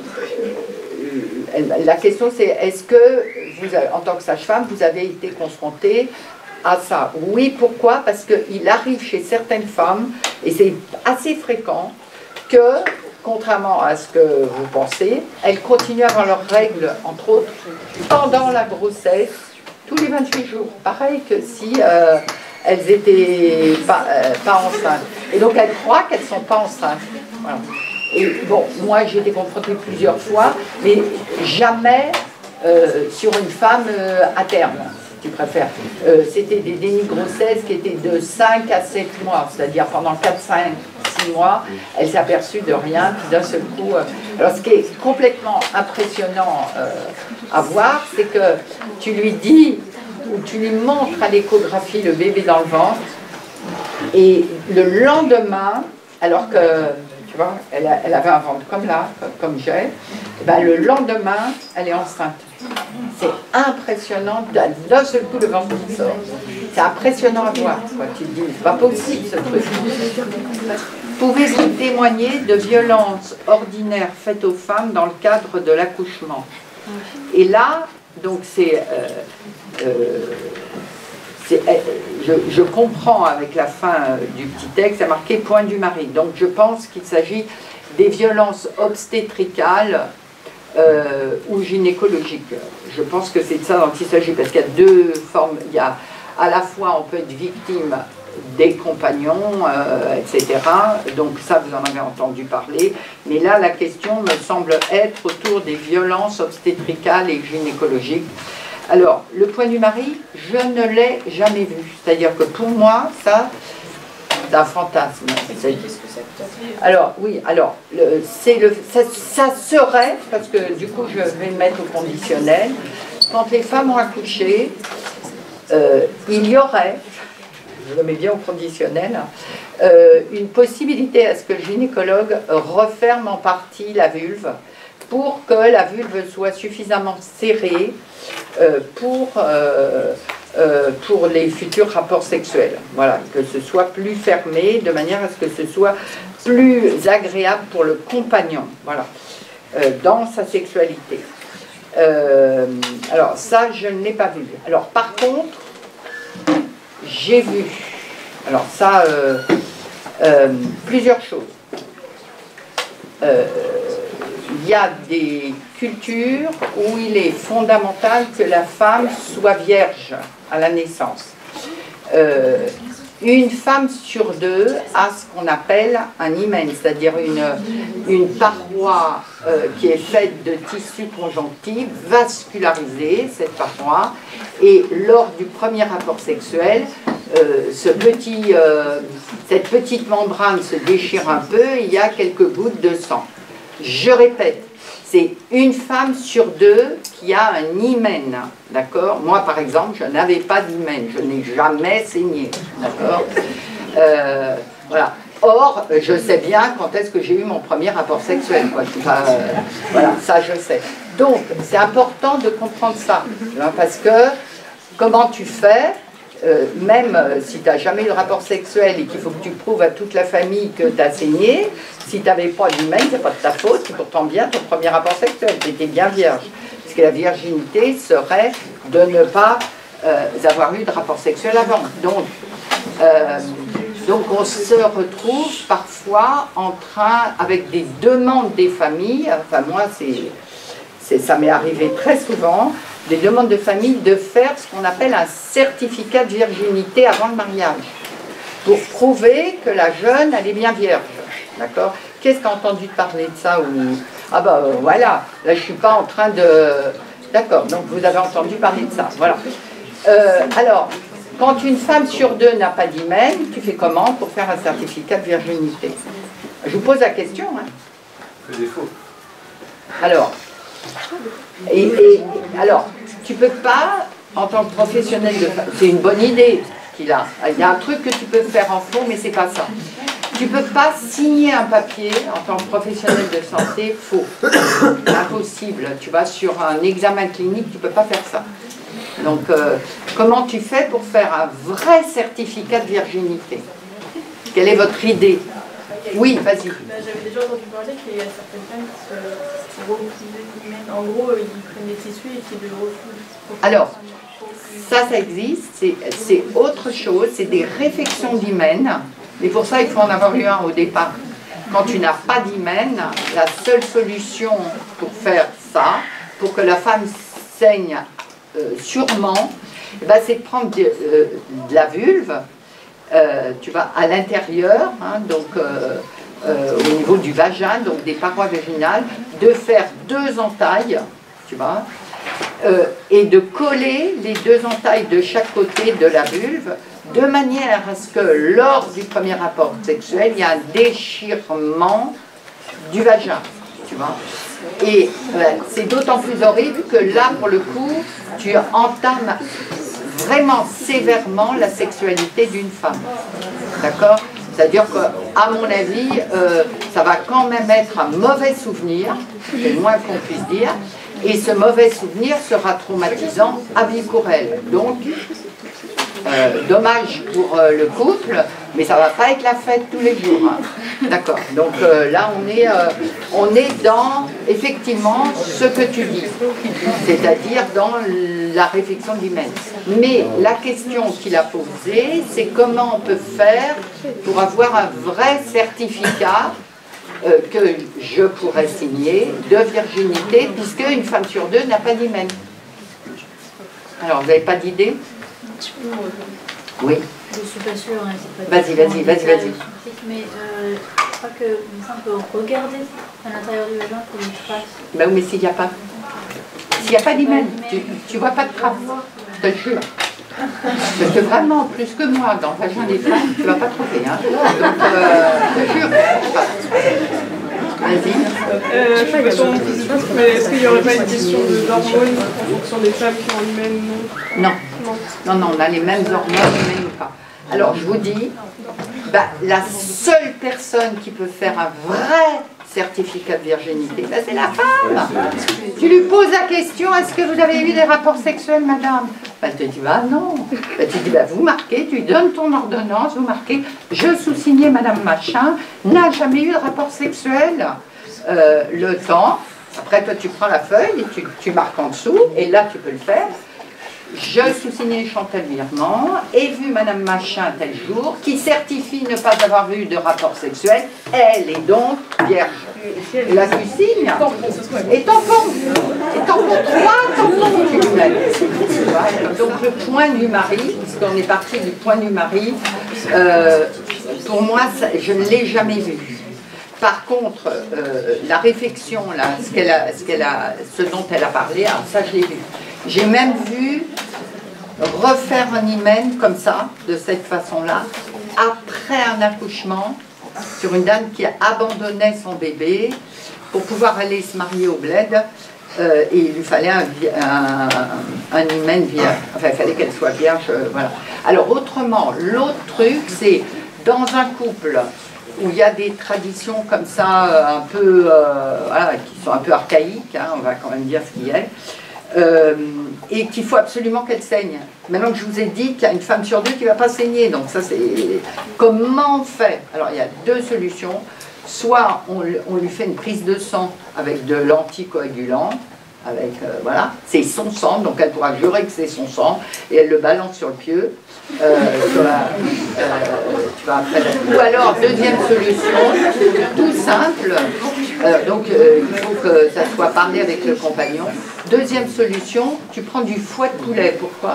la question c'est, est-ce que, vous, en tant que sage-femme, vous avez été confrontée à ça? Oui, pourquoi? Parce qu'il arrive chez certaines femmes, et c'est assez fréquent, que, contrairement à ce que vous pensez, elles continuent à avoir leurs règles, entre autres, pendant la grossesse, tous les 28 jours. Pareil que si elles n'étaient pas enceintes. Et donc elles croient qu'elles ne sont pas enceintes. Voilà. Et bon, moi j'ai été confrontée plusieurs fois, mais jamais sur une femme à terme, si tu préfères. C'était des dénis de grossesse qui étaient de 5 à 7 mois, c'est-à-dire pendant 4, 5, 6 mois, elle s'est aperçue de rien, puis d'un seul coup. Alors ce qui est complètement impressionnant à voir, c'est que tu lui dis, ou tu lui montres à l'échographie le bébé dans le ventre, et le lendemain, alors que, tu vois, elle avait un ventre comme là, comme j'ai, ben le lendemain, elle est enceinte. C'est impressionnant, d'un seul coup le ventre qui sort. C'est impressionnant à voir, quoi. Tu te dis, c'est pas possible ce truc. Pouvez-vous témoigner de violences ordinaires faites aux femmes dans le cadre de l'accouchement? Et là, donc je comprends avec la fin du petit texte, c'est marqué point du mari. Donc je pense qu'il s'agit des violences obstétricales ou gynécologiques. Je pense que c'est de ça dont il s'agit, parce qu'il y a deux formes. Il y a à la fois, on peut être victime des compagnons, etc. Donc ça, vous en avez entendu parler. Mais là, la question me semble être autour des violences obstétricales et gynécologiques. Alors, le point du mari, je ne l'ai jamais vu. C'est-à-dire que pour moi, ça, c'est un fantasme. Alors, oui, alors, ça serait, parce que du coup, je vais le mettre au conditionnel, quand les femmes ont accouché, il y aurait, je le mets bien au conditionnel, une possibilité à ce que le gynécologue referme en partie la vulve pour que la vulve soit suffisamment serrée pour les futurs rapports sexuels. Voilà, que ce soit plus fermé, de manière à ce que ce soit plus agréable pour le compagnon, voilà, dans sa sexualité. Alors ça, je ne l'ai pas vu. Alors par contre, j'ai vu, alors ça, plusieurs choses. Il y a des cultures où il est fondamental que la femme soit vierge à la naissance. Une femme sur deux a ce qu'on appelle un hymen, c'est-à-dire une paroi qui est faite de tissu conjonctif, vascularisée, cette paroi, et lors du premier rapport sexuel, cette petite membrane se déchire un peu et il y a quelques gouttes de sang. Je répète, c'est une femme sur deux qui a un hymen, d'accord? Moi, par exemple, je n'avais pas d'hymen, je n'ai jamais saigné, d'accord? Voilà. Or, je sais bien quand est-ce que j'ai eu mon premier rapport sexuel, quoi. Voilà, ça je sais. Donc, c'est important de comprendre ça, hein, parce que comment tu fais, même si tu n'as jamais eu de rapport sexuel et qu'il faut que tu prouves à toute la famille que tu as saigné, si tu n'avais pas d'hymen, c'est pas de ta faute, c'est pourtant bien ton premier rapport sexuel, tu étais bien vierge. Parce que la virginité serait de ne pas avoir eu de rapport sexuel avant. Donc on se retrouve parfois en train, avec des demandes des familles, enfin moi ça m'est arrivé très souvent, des demandes de famille de faire ce qu'on appelle un certificat de virginité avant le mariage, pour prouver que la jeune, elle est bien vierge. D'accord? Qu'est-ce qu'a entendu parler de ça? Ah bah voilà, là je ne suis pas en train de... D'accord, donc vous avez entendu parler de ça, voilà. Alors, quand une femme sur deux n'a pas d'hymen, tu fais comment pour faire un certificat de virginité? Je vous pose la question. Hein.
C'est des faux.
Alors, alors, tu peux pas, en tant que professionnel de femme, c'est une bonne idée qu'il a. Il y a un truc que tu peux faire en fond, mais c'est pas ça. Tu ne peux pas signer un papier en tant que professionnel de santé faux. Impossible. Tu vas sur un examen clinique, tu ne peux pas faire ça. Donc, comment tu fais pour faire un vrai certificat de virginité? Quelle est votre idée? Oui, vas-y.
J'avais déjà entendu parler qu'il y a certaines femmes qui se refousaient. En gros, ils prennent des tissus et qui le refoulent.
Alors, ça existe, c'est autre chose, c'est des réfections d'hymen. Et pour ça, il faut en avoir eu un au départ. Quand tu n'as pas d'hymen, la seule solution pour faire ça, pour que la femme saigne sûrement, c'est de prendre de la vulve, tu vas à l'intérieur, hein, donc au niveau du vagin, donc des parois vaginales, de faire 2 entailles, tu vois, et de coller les 2 entailles de chaque côté de la vulve, de manière à ce que lors du premier rapport sexuel, il y a un déchirement du vagin, tu vois. Et c'est d'autant plus horrible que là, pour le coup, tu entames vraiment sévèrement la sexualité d'une femme. D'accord? C'est-à-dire qu'à mon avis, ça va quand même être un mauvais souvenir, c'est le moins qu'on puisse dire, et ce mauvais souvenir sera traumatisant à vie pour elle. Donc, dommage pour le couple, mais ça ne va pas être la fête tous les jours. Hein. D'accord. Donc là, on est dans, effectivement, ce que tu dis, c'est-à-dire dans la réflexion de l'hymen. Mais la question qu'il a posée, c'est comment on peut faire pour avoir un vrai certificat que je pourrais signer de virginité, puisque une femme sur 2 n'a pas d'hymen. Alors, vous n'avez pas d'idée? Oui.
Je ne suis pas sûre. Hein,
vas-y.
Mais je crois que on peut regarder à l'intérieur du vagin pour une trace.
Ben oui, mais s'il n'y a pas. S'il n'y a pas d'hymen, tu ne vois pas de trace. Je te jure. Parce que vraiment, plus que moi, dans le vagin des femmes, tu ne vas pas trouver. Hein. Donc, je te jure. Vas-y.
Je suis pas sur mon physician, mais est-ce qu'il n'y aurait pas une question d'hormones en fonction des femmes qui ont l'hymen?
Non, on a les mêmes hormones, même pas. Alors, je vous dis, la seule personne qui peut faire un vrai certificat de virginité, c'est la femme. Tu lui poses la question, est-ce que vous avez eu des rapports sexuels, madame? Elle te dit, non. Tu dis, vous marquez, tu lui donnes ton ordonnance, vous marquez, je sous-signais madame machin, n'a jamais eu de rapport sexuel. Le temps, après toi tu prends la feuille et tu marques en dessous, et là tu peux le faire. Je sous-signais Chantal Virement, ai vu madame machin tel jour, qui certifie ne pas avoir eu de rapport sexuel, elle est donc vierge. Et là tu signes, et tampon, 3 tampons tu lui mets. Donc le point du mari, puisqu'on est parti du point du mari, pour moi je ne l'ai jamais vu. Par contre, la réflexion, là, ce dont elle a parlé, alors ça je l'ai vu. J'ai même vu refaire un hymen comme ça, de cette façon-là, après un accouchement, sur une dame qui abandonnait son bébé pour pouvoir aller se marier au bled, et il lui fallait un hymen vierge, enfin il fallait qu'elle soit vierge, voilà. Alors autrement, l'autre truc, c'est dans un couple où il y a des traditions comme ça, un peu, voilà, qui sont un peu archaïques, hein, on va quand même dire ce qu'il y a, et qu'il faut absolument qu'elle saigne. Maintenant que je vous ai dit qu'il y a une femme sur 2 qui ne va pas saigner, donc ça c'est... Comment on fait? Alors il y a 2 solutions. Soit on lui fait une prise de sang avec de l'anticoagulant, avec, voilà, c'est son sang, donc elle pourra jurer que c'est son sang, et elle le balance sur le pieu. Tu vas après, ou alors, deuxième solution, tout simple, donc il faut que ça soit parlé avec le compagnon. Deuxième solution, tu prends du foie de poulet. Pourquoi?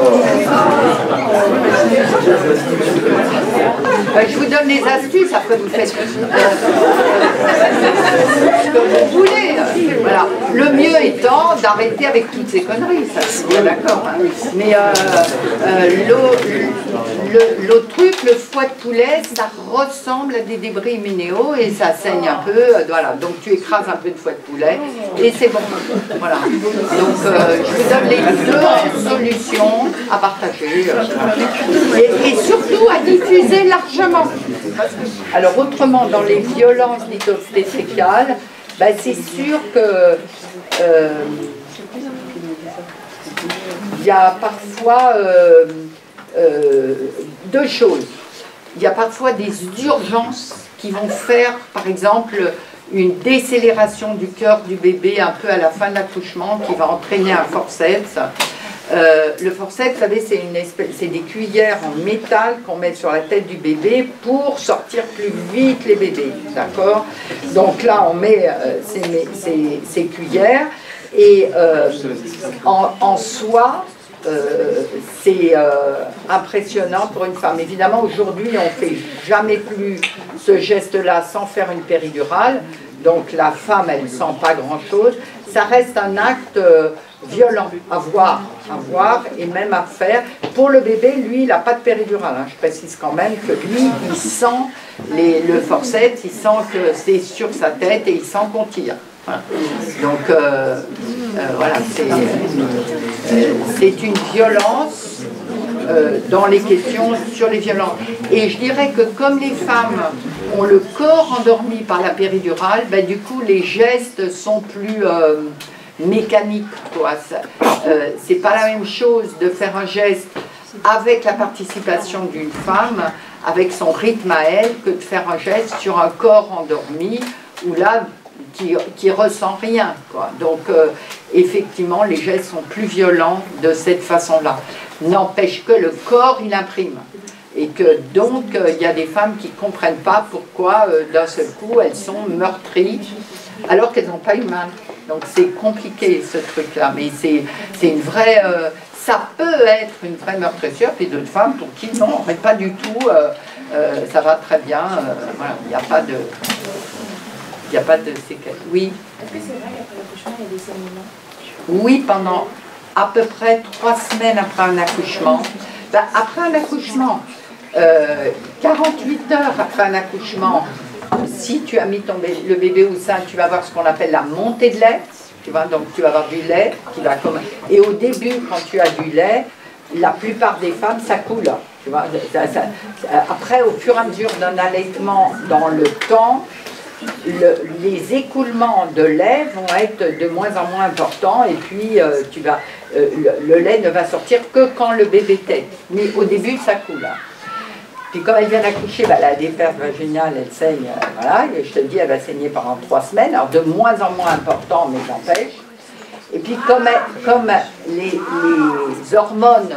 Je vous donne les astuces, après vous faites ce que vous voulez. Voilà. Le mieux étant d'arrêter avec toutes ces conneries, ça, je suis bien d'accord. Hein. Mais l'autre truc, le foie de poulet, ça ressemble à des débris minéaux et ça saigne un peu. Voilà. Donc tu écrases un peu de foie de poulet et c'est bon. Voilà. Donc je vous donne les deux solutions à partager et surtout à diffuser largement. Alors autrement, dans les violences dites obstétricales, ben, c'est sûr que il y a parfois deux choses. Il y a parfois des urgences qui vont faire, par exemple, une décélération du cœur du bébé un peu à la fin de l'accouchement qui va entraîner un forceps. Le forceps, vous savez, c'est des cuillères en métal qu'on met sur la tête du bébé pour sortir plus vite les bébés, d'accord? Donc là, on met ces cuillères et en soi, c'est impressionnant pour une femme. Évidemment, aujourd'hui, on ne fait jamais plus ce geste-là sans faire une péridurale. Donc la femme, elle ne sent pas grand-chose. Ça reste un acte violent à voir et même à faire. Pour le bébé, lui, il n'a pas de péridurale. Hein. Je précise quand même que lui, il sent le forceps, il sent que c'est sur sa tête et il sent qu'on tire. Voilà. Donc, voilà, c'est une violence dans les questions sur les violences. Et je dirais que comme les femmes ont le corps endormi par la péridurale, ben, du coup, les gestes sont plus mécaniques. C'est pas la même chose de faire un geste avec la participation d'une femme, avec son rythme à elle, que de faire un geste sur un corps endormi, où là, qui ressent rien, quoi. Donc effectivement les gestes sont plus violents de cette façon-là. N'empêche que le corps il imprime et que donc il y a des femmes qui ne comprennent pas pourquoi d'un seul coup elles sont meurtries alors qu'elles n'ont pas eu mal. Donc c'est compliqué ce truc-là, mais c'est une vraie... ça peut être une vraie meurtrissure, puis d'autres femmes pour qui non, mais pas du tout, ça va très bien, voilà, il n'y a pas de... Il n'y a pas de séquelles. Oui.
Est-ce que c'est vrai qu'après l'accouchement, il y a des saignements?
Oui, pendant à peu près 3 semaines après un accouchement. Ben, après un accouchement, 48 heures après un accouchement, si tu as mis le bébé au sein, tu vas avoir ce qu'on appelle la montée de lait. Tu vois, donc tu vas avoir du lait qui va comme... Et au début, quand tu as du lait, la plupart des femmes, ça coule. Tu vois, après, au fur et à mesure d'un allaitement dans le temps, les écoulements de lait vont être de moins en moins importants et puis le lait ne va sortir que quand le bébé tète. Mais au début, ça coule. Hein. Puis comme elle vient d'accoucher, bah, elle a des pertes vaginales, elle saigne, voilà, et je te dis, elle va saigner pendant 3 semaines, alors de moins en moins important, mais j'empêche. Et puis comme les hormones,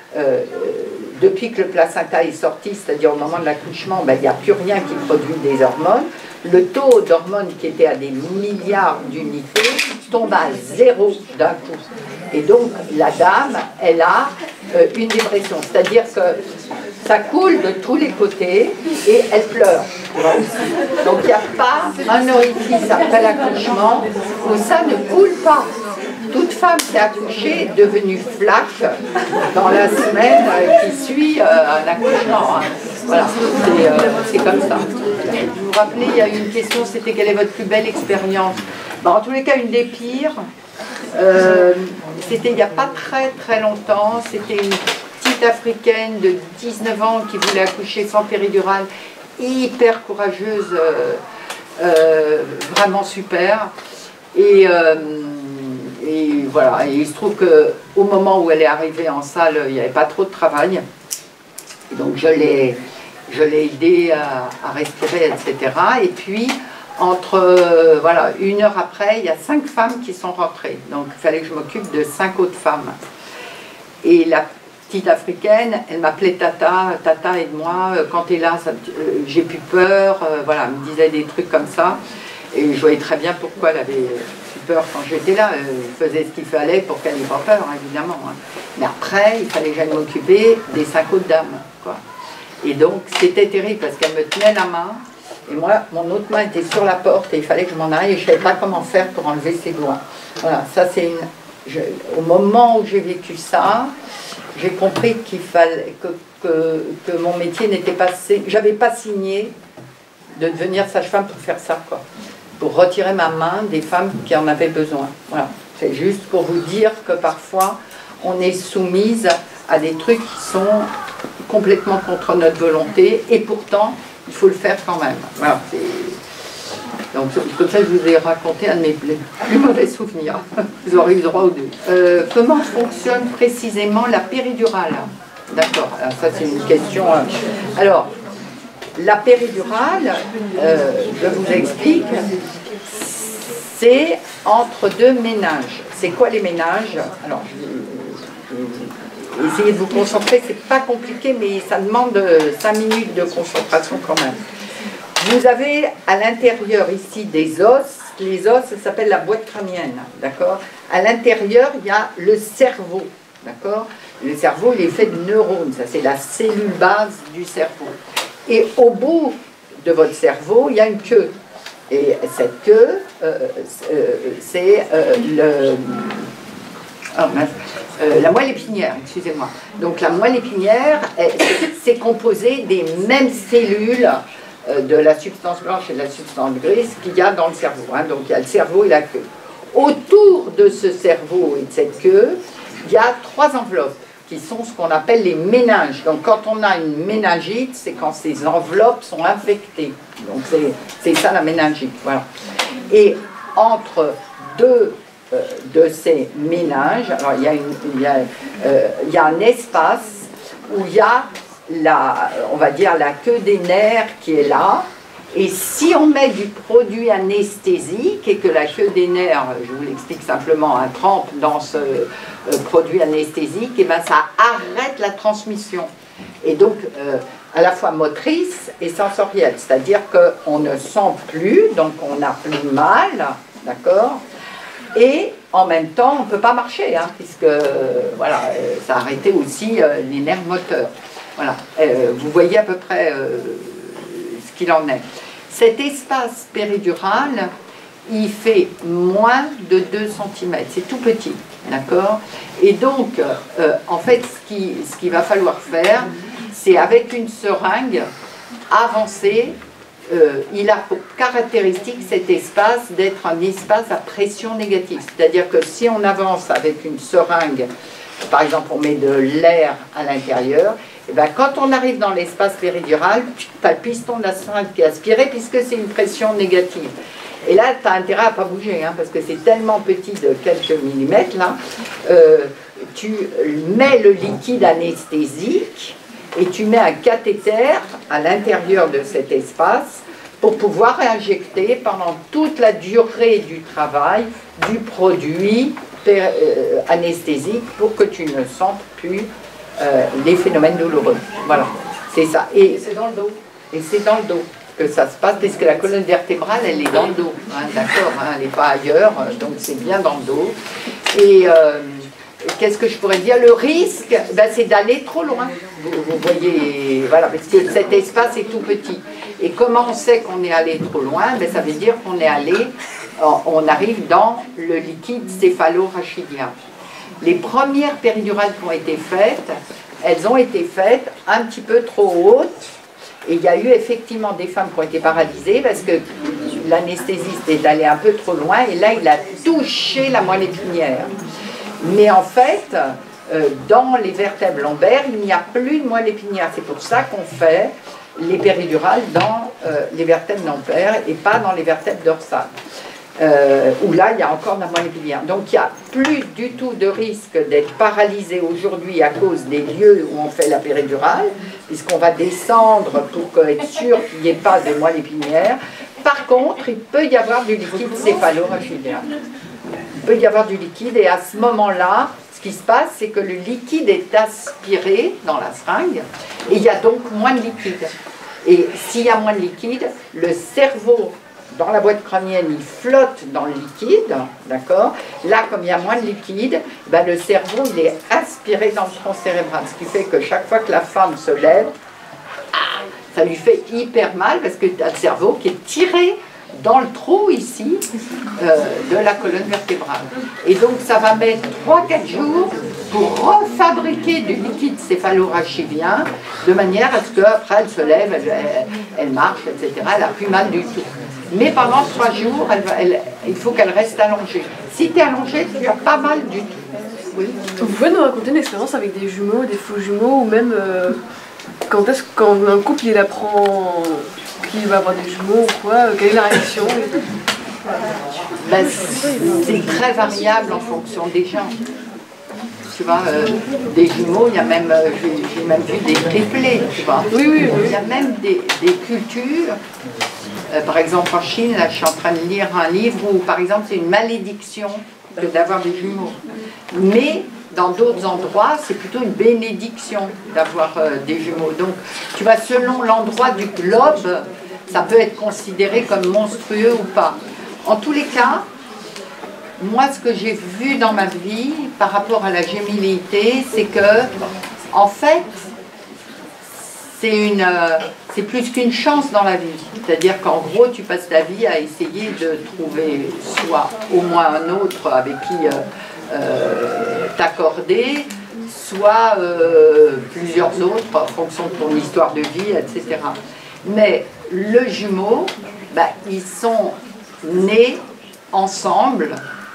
depuis que le placenta est sorti, c'est-à-dire au moment de l'accouchement, ben, il n'y a plus rien qui produit des hormones. Le taux d'hormones qui était à des milliards d'unités tombe à 0 d'un coup. Et donc la dame, elle a une dépression, c'est-à-dire que ça coule de tous les côtés et elle pleure. Donc il n'y a pas un orifice après l'accouchement où ça ne coule pas. Toute femme qui a accouché est devenue flaque dans la semaine qui suit un accouchement. Hein. Voilà, c'est comme ça. Vous vous rappelez, il y a eu une question, c'était quelle est votre plus belle expérience? En tous les cas, une des pires, c'était il n'y a pas très longtemps, c'était une petite africaine de 19 ans qui voulait accoucher sans péridurale, hyper courageuse, vraiment super. Et voilà, et il se trouve qu'au moment où elle est arrivée en salle, il n'y avait pas trop de travail. Et donc je l'ai aidée à respirer, etc. Et puis, voilà, 1 heure après, il y a 5 femmes qui sont rentrées. Donc il fallait que je m'occupe de 5 autres femmes. Et la petite africaine, elle m'appelait Tata, Tata aide-moi, quand tu es là, j'ai plus peur, voilà, elle me disait des trucs comme ça. Et je voyais très bien pourquoi elle avait peur quand j'étais là, elle faisait ce qu'il fallait pour qu'elle n'ait pas peur, évidemment. Hein. Mais après, il fallait que j'aille m'occuper des 5 autres dames. Quoi. Et donc, c'était terrible parce qu'elle me tenait la main, et moi, mon autre main était sur la porte, et il fallait que je m'en aille, et je ne savais pas comment faire pour enlever ses doigts. Voilà, ça c'est au moment où j'ai vécu ça, j'ai compris qu'il fallait que mon métier n'était pas... J'avais pas signé de devenir sage-femme pour faire ça, quoi. pour retirer ma main des femmes qui en avaient besoin. Voilà. C'est juste pour vous dire que parfois, on est soumise à des trucs qui sont complètement contre notre volonté, et pourtant, il faut le faire quand même. Voilà, donc, comme ça, je vous ai raconté un de mes plus mauvais souvenirs. Vous aurez eu le droit aux deux. Comment fonctionne précisément la péridurale? D'accord, ça c'est une question. Alors, la péridurale, je vous explique, c'est entre deux ménages. C'est quoi les ménages? Alors, essayez de vous concentrer, c'est pas compliqué, mais ça demande 5 minutes de concentration quand même. Vous avez à l'intérieur ici des os. Les os, ça s'appelle la boîte crânienne, d'accord? À l'intérieur, il y a le cerveau, d'accord? Le cerveau, il est fait de neurones, ça c'est la cellule base du cerveau. Et au bout de votre cerveau, il y a une queue. Et cette queue, c'est la moelle épinière, excusez-moi. Donc la moelle épinière, c'est composé des mêmes cellules de la substance blanche et de la substance grise qu'il y a dans le cerveau. Hein. Donc il y a le cerveau et la queue. Autour de ce cerveau et de cette queue, il y a 3 enveloppes qui sont ce qu'on appelle les méninges. Donc quand on a une méningite, c'est quand ces enveloppes sont infectées. Donc c'est ça la méningite. Voilà. Et entre deux de ces méninges, alors il y a un espace où il y a on va dire la queue des nerfs qui est là, et si on met du produit anesthésique et que la queue des nerfs, je vous l'explique simplement, trempe dans ce produit anesthésique, et ben ça arrête la transmission. Et donc à la fois motrice et sensorielle, c'est-à-dire qu'on ne sent plus, donc on n'a plus mal, d'accord, et en même temps on ne peut pas marcher, hein, puisque voilà, ça a arrêté aussi les nerfs moteurs. Voilà, vous voyez à peu près ce qu'il en est. Cet espace péridural, il fait moins de 2 cm, c'est tout petit, d'accord? Et donc, en fait, ce qu'il va falloir faire, c'est avec une seringue, avancer. Il a pour caractéristique cet espace d'être un espace à pression négative. C'est-à-dire que si on avance avec une seringue, par exemple on met de l'air à l'intérieur, et bien, quand on arrive dans l'espace péridural, tu as le piston de la seringue qui est aspiré puisque c'est une pression négative. Et là, tu as intérêt à ne pas bouger, hein, parce que c'est tellement petit de quelques millimètres, là, tu mets le liquide anesthésique et tu mets un cathéter à l'intérieur de cet espace pour pouvoir injecter pendant toute la durée du travail du produit anesthésique pour que tu ne sentes plus les phénomènes douloureux. Voilà, c'est ça. Et c'est dans le dos. Et c'est dans le dos que ça se passe, puisque la colonne vertébrale, elle est dans le dos. Hein, d'accord, hein, elle n'est pas ailleurs, donc c'est bien dans le dos. Et qu'est-ce que je pourrais dire? Le risque, ben, c'est d'aller trop loin. Vous voyez, voilà, parce que cet espace est tout petit. Et comment on sait qu'on est allé trop loin? Ben, ça veut dire qu'on est allé, on arrive dans le liquide céphalo-rachidien. Les premières péridurales qui ont été faites, elles ont été faites un petit peu trop hautes. Et il y a eu effectivement des femmes qui ont été paralysées parce que l'anesthésiste est allé un peu trop loin et là il a touché la moelle épinière. Mais en fait, dans les vertèbres lombaires, il n'y a plus de moelle épinière. C'est pour ça qu'on fait les péridurales dans les vertèbres lombaires et pas dans les vertèbres dorsales. Où là, il y a encore de la moelle épinière. Donc, il n'y a plus du tout de risque d'être paralysé aujourd'hui à cause des lieux où on fait la péridurale, puisqu'on va descendre pour être sûr qu'il n'y ait pas de moelle épinière. Par contre, il peut y avoir du liquide céphalo-rachidien. Il peut y avoir du liquide, et à ce moment-là, ce qui se passe, c'est que le liquide est aspiré dans la seringue, et il y a donc moins de liquide. Et s'il y a moins de liquide, le cerveau dans la boîte crânienne, il flotte dans le liquide, d'accord? Là, comme il y a moins de liquide, ben, le cerveau, il est aspiré dans le tronc cérébral, ce qui fait que chaque fois que la femme se lève, ça lui fait hyper mal, parce que tu as le cerveau qui est tiré dans le trou ici de la colonne vertébrale. Et donc, ça va mettre 3-4 jours pour refabriquer du liquide céphalo-rachidien, de manière à ce qu'après, elle se lève, elle marche, etc. Elle n'a plus mal du tout. Mais pendant 3 jours, il faut qu'elle reste allongée. Si tu es allongée, tu as pas mal du tout. Oui.
Vous pouvez nous raconter une expérience avec des jumeaux, des faux jumeaux, ou même quand un couple il apprend qu'il va avoir des jumeaux ou quoi, quelle est la réaction?
Ben, c'est très variable en fonction des gens. Tu vois, des jumeaux, il y a même, j'ai même vu des triplés, tu vois.
Oui, oui, oui.
Il y a même des cultures. Par exemple, en Chine, là, je suis en train de lire un livre où, par exemple, c'est une malédiction que d'avoir des jumeaux. Mais dans d'autres endroits, c'est plutôt une bénédiction d'avoir des jumeaux. Donc, tu vois, selon l'endroit du globe, ça peut être considéré comme monstrueux ou pas. En tous les cas, moi, ce que j'ai vu dans ma vie par rapport à la gémilité, c'est que, en fait, c'est plus qu'une chance dans la vie. C'est-à-dire qu'en gros, tu passes ta vie à essayer de trouver soit au moins un autre avec qui t'accorder, soit plusieurs autres en fonction de ton histoire de vie, etc. Mais le jumeau, bah, ils sont nés ensemble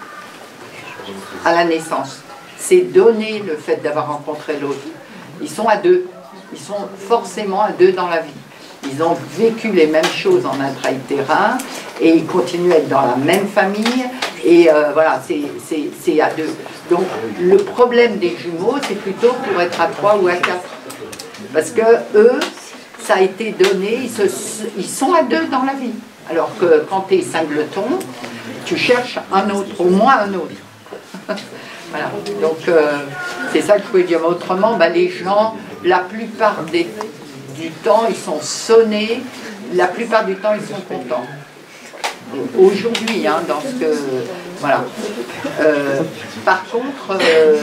à la naissance. C'est donné le fait d'avoir rencontré l'autre. Ils sont à deux. Ils sont forcément à deux dans la vie. Ils ont vécu les mêmes choses en intra-utérin et ils continuent à être dans la même famille. Et voilà, c'est à deux. Donc le problème des jumeaux, c'est plutôt pour être à 3 ou à 4. Parce que eux, ça a été donné, ils sont à deux dans la vie. Alors que quand tu es singleton, tu cherches un autre, au moins un autre. Voilà, donc c'est ça que je pouvais dire. Mais autrement, bah, les gens, la plupart du temps, ils sont sonnés, la plupart du temps, ils sont contents. Aujourd'hui, hein, dans ce que... Voilà. Par contre,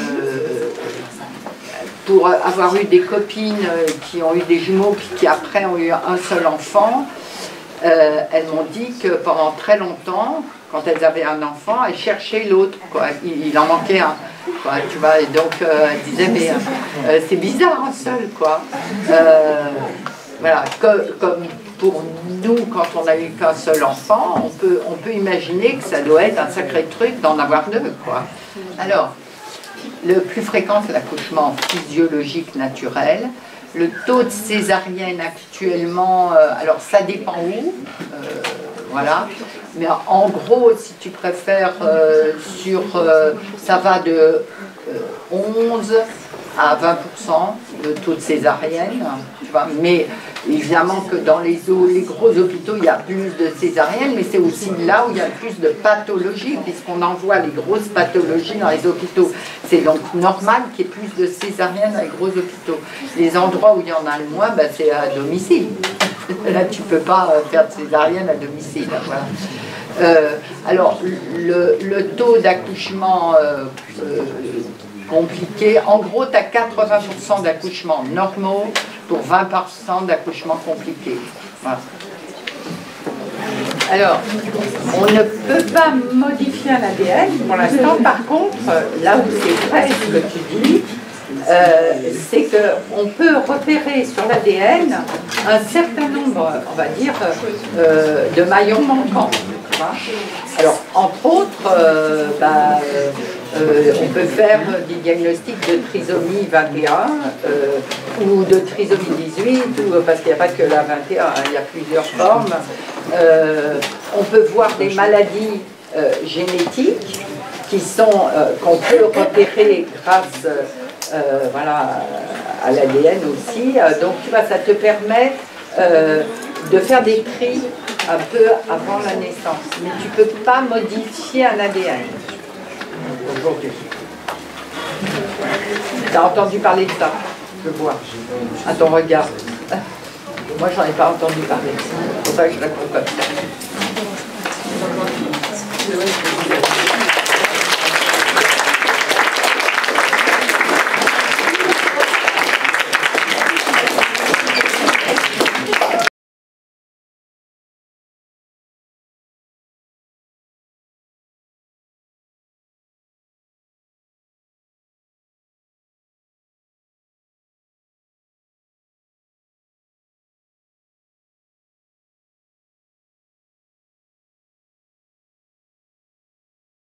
pour avoir eu des copines qui ont eu des jumeaux, qui après ont eu un seul enfant, elles m'ont dit que pendant très longtemps, quand elles avaient un enfant, elles cherchaient l'autre, quoi. Il en manquait un, quoi, tu vois. Et donc, elles disaient, mais c'est bizarre un seul, quoi. Voilà, comme pour nous, quand on n'a eu qu'un seul enfant, on peut imaginer que ça doit être un sacré truc d'en avoir deux, quoi. Alors, le plus fréquent, c'est l'accouchement physiologique naturel. Le taux de césarienne actuellement, alors ça dépend où, voilà, mais en gros, si tu préfères, ça va de 11 à 20% le taux de césarienne, tu vois, mais évidemment que dans les gros hôpitaux, il y a plus de césariennes, mais c'est aussi là où il y a plus de pathologies, puisqu'on envoie les grosses pathologies dans les hôpitaux. C'est donc normal qu'il y ait plus de césariennes dans les gros hôpitaux. Les endroits où il y en a le moins, ben, c'est à domicile. Là, tu ne peux pas faire de césarienne à domicile. Voilà. Alors, le taux d'accouchement compliqué, en gros, tu as 80% d'accouchements normaux pour 20% d'accouchements compliqués. Voilà. Alors, on ne peut pas modifier un ADN pour l'instant. Par contre, là où c'est vrai ce que tu dis, c'est qu'on peut repérer sur l'ADN un certain nombre, on va dire, de maillons manquants. Alors, entre autres, on peut faire des diagnostics de trisomie 21 ou de trisomie 18, parce qu'il n'y a pas que la 21, hein, il y a plusieurs formes. On peut voir des maladies génétiques qu'on peut repérer grâce voilà, à l'ADN aussi. Donc, tu vois, ça te permet de faire des tris un peu avant la naissance. Mais tu ne peux pas modifier un ADN aujourd'hui. Tu as entendu parler de ça, je vois, à ton regard. Moi, j'en ai pas entendu parler. C'est pour ça que je réponds comme ça.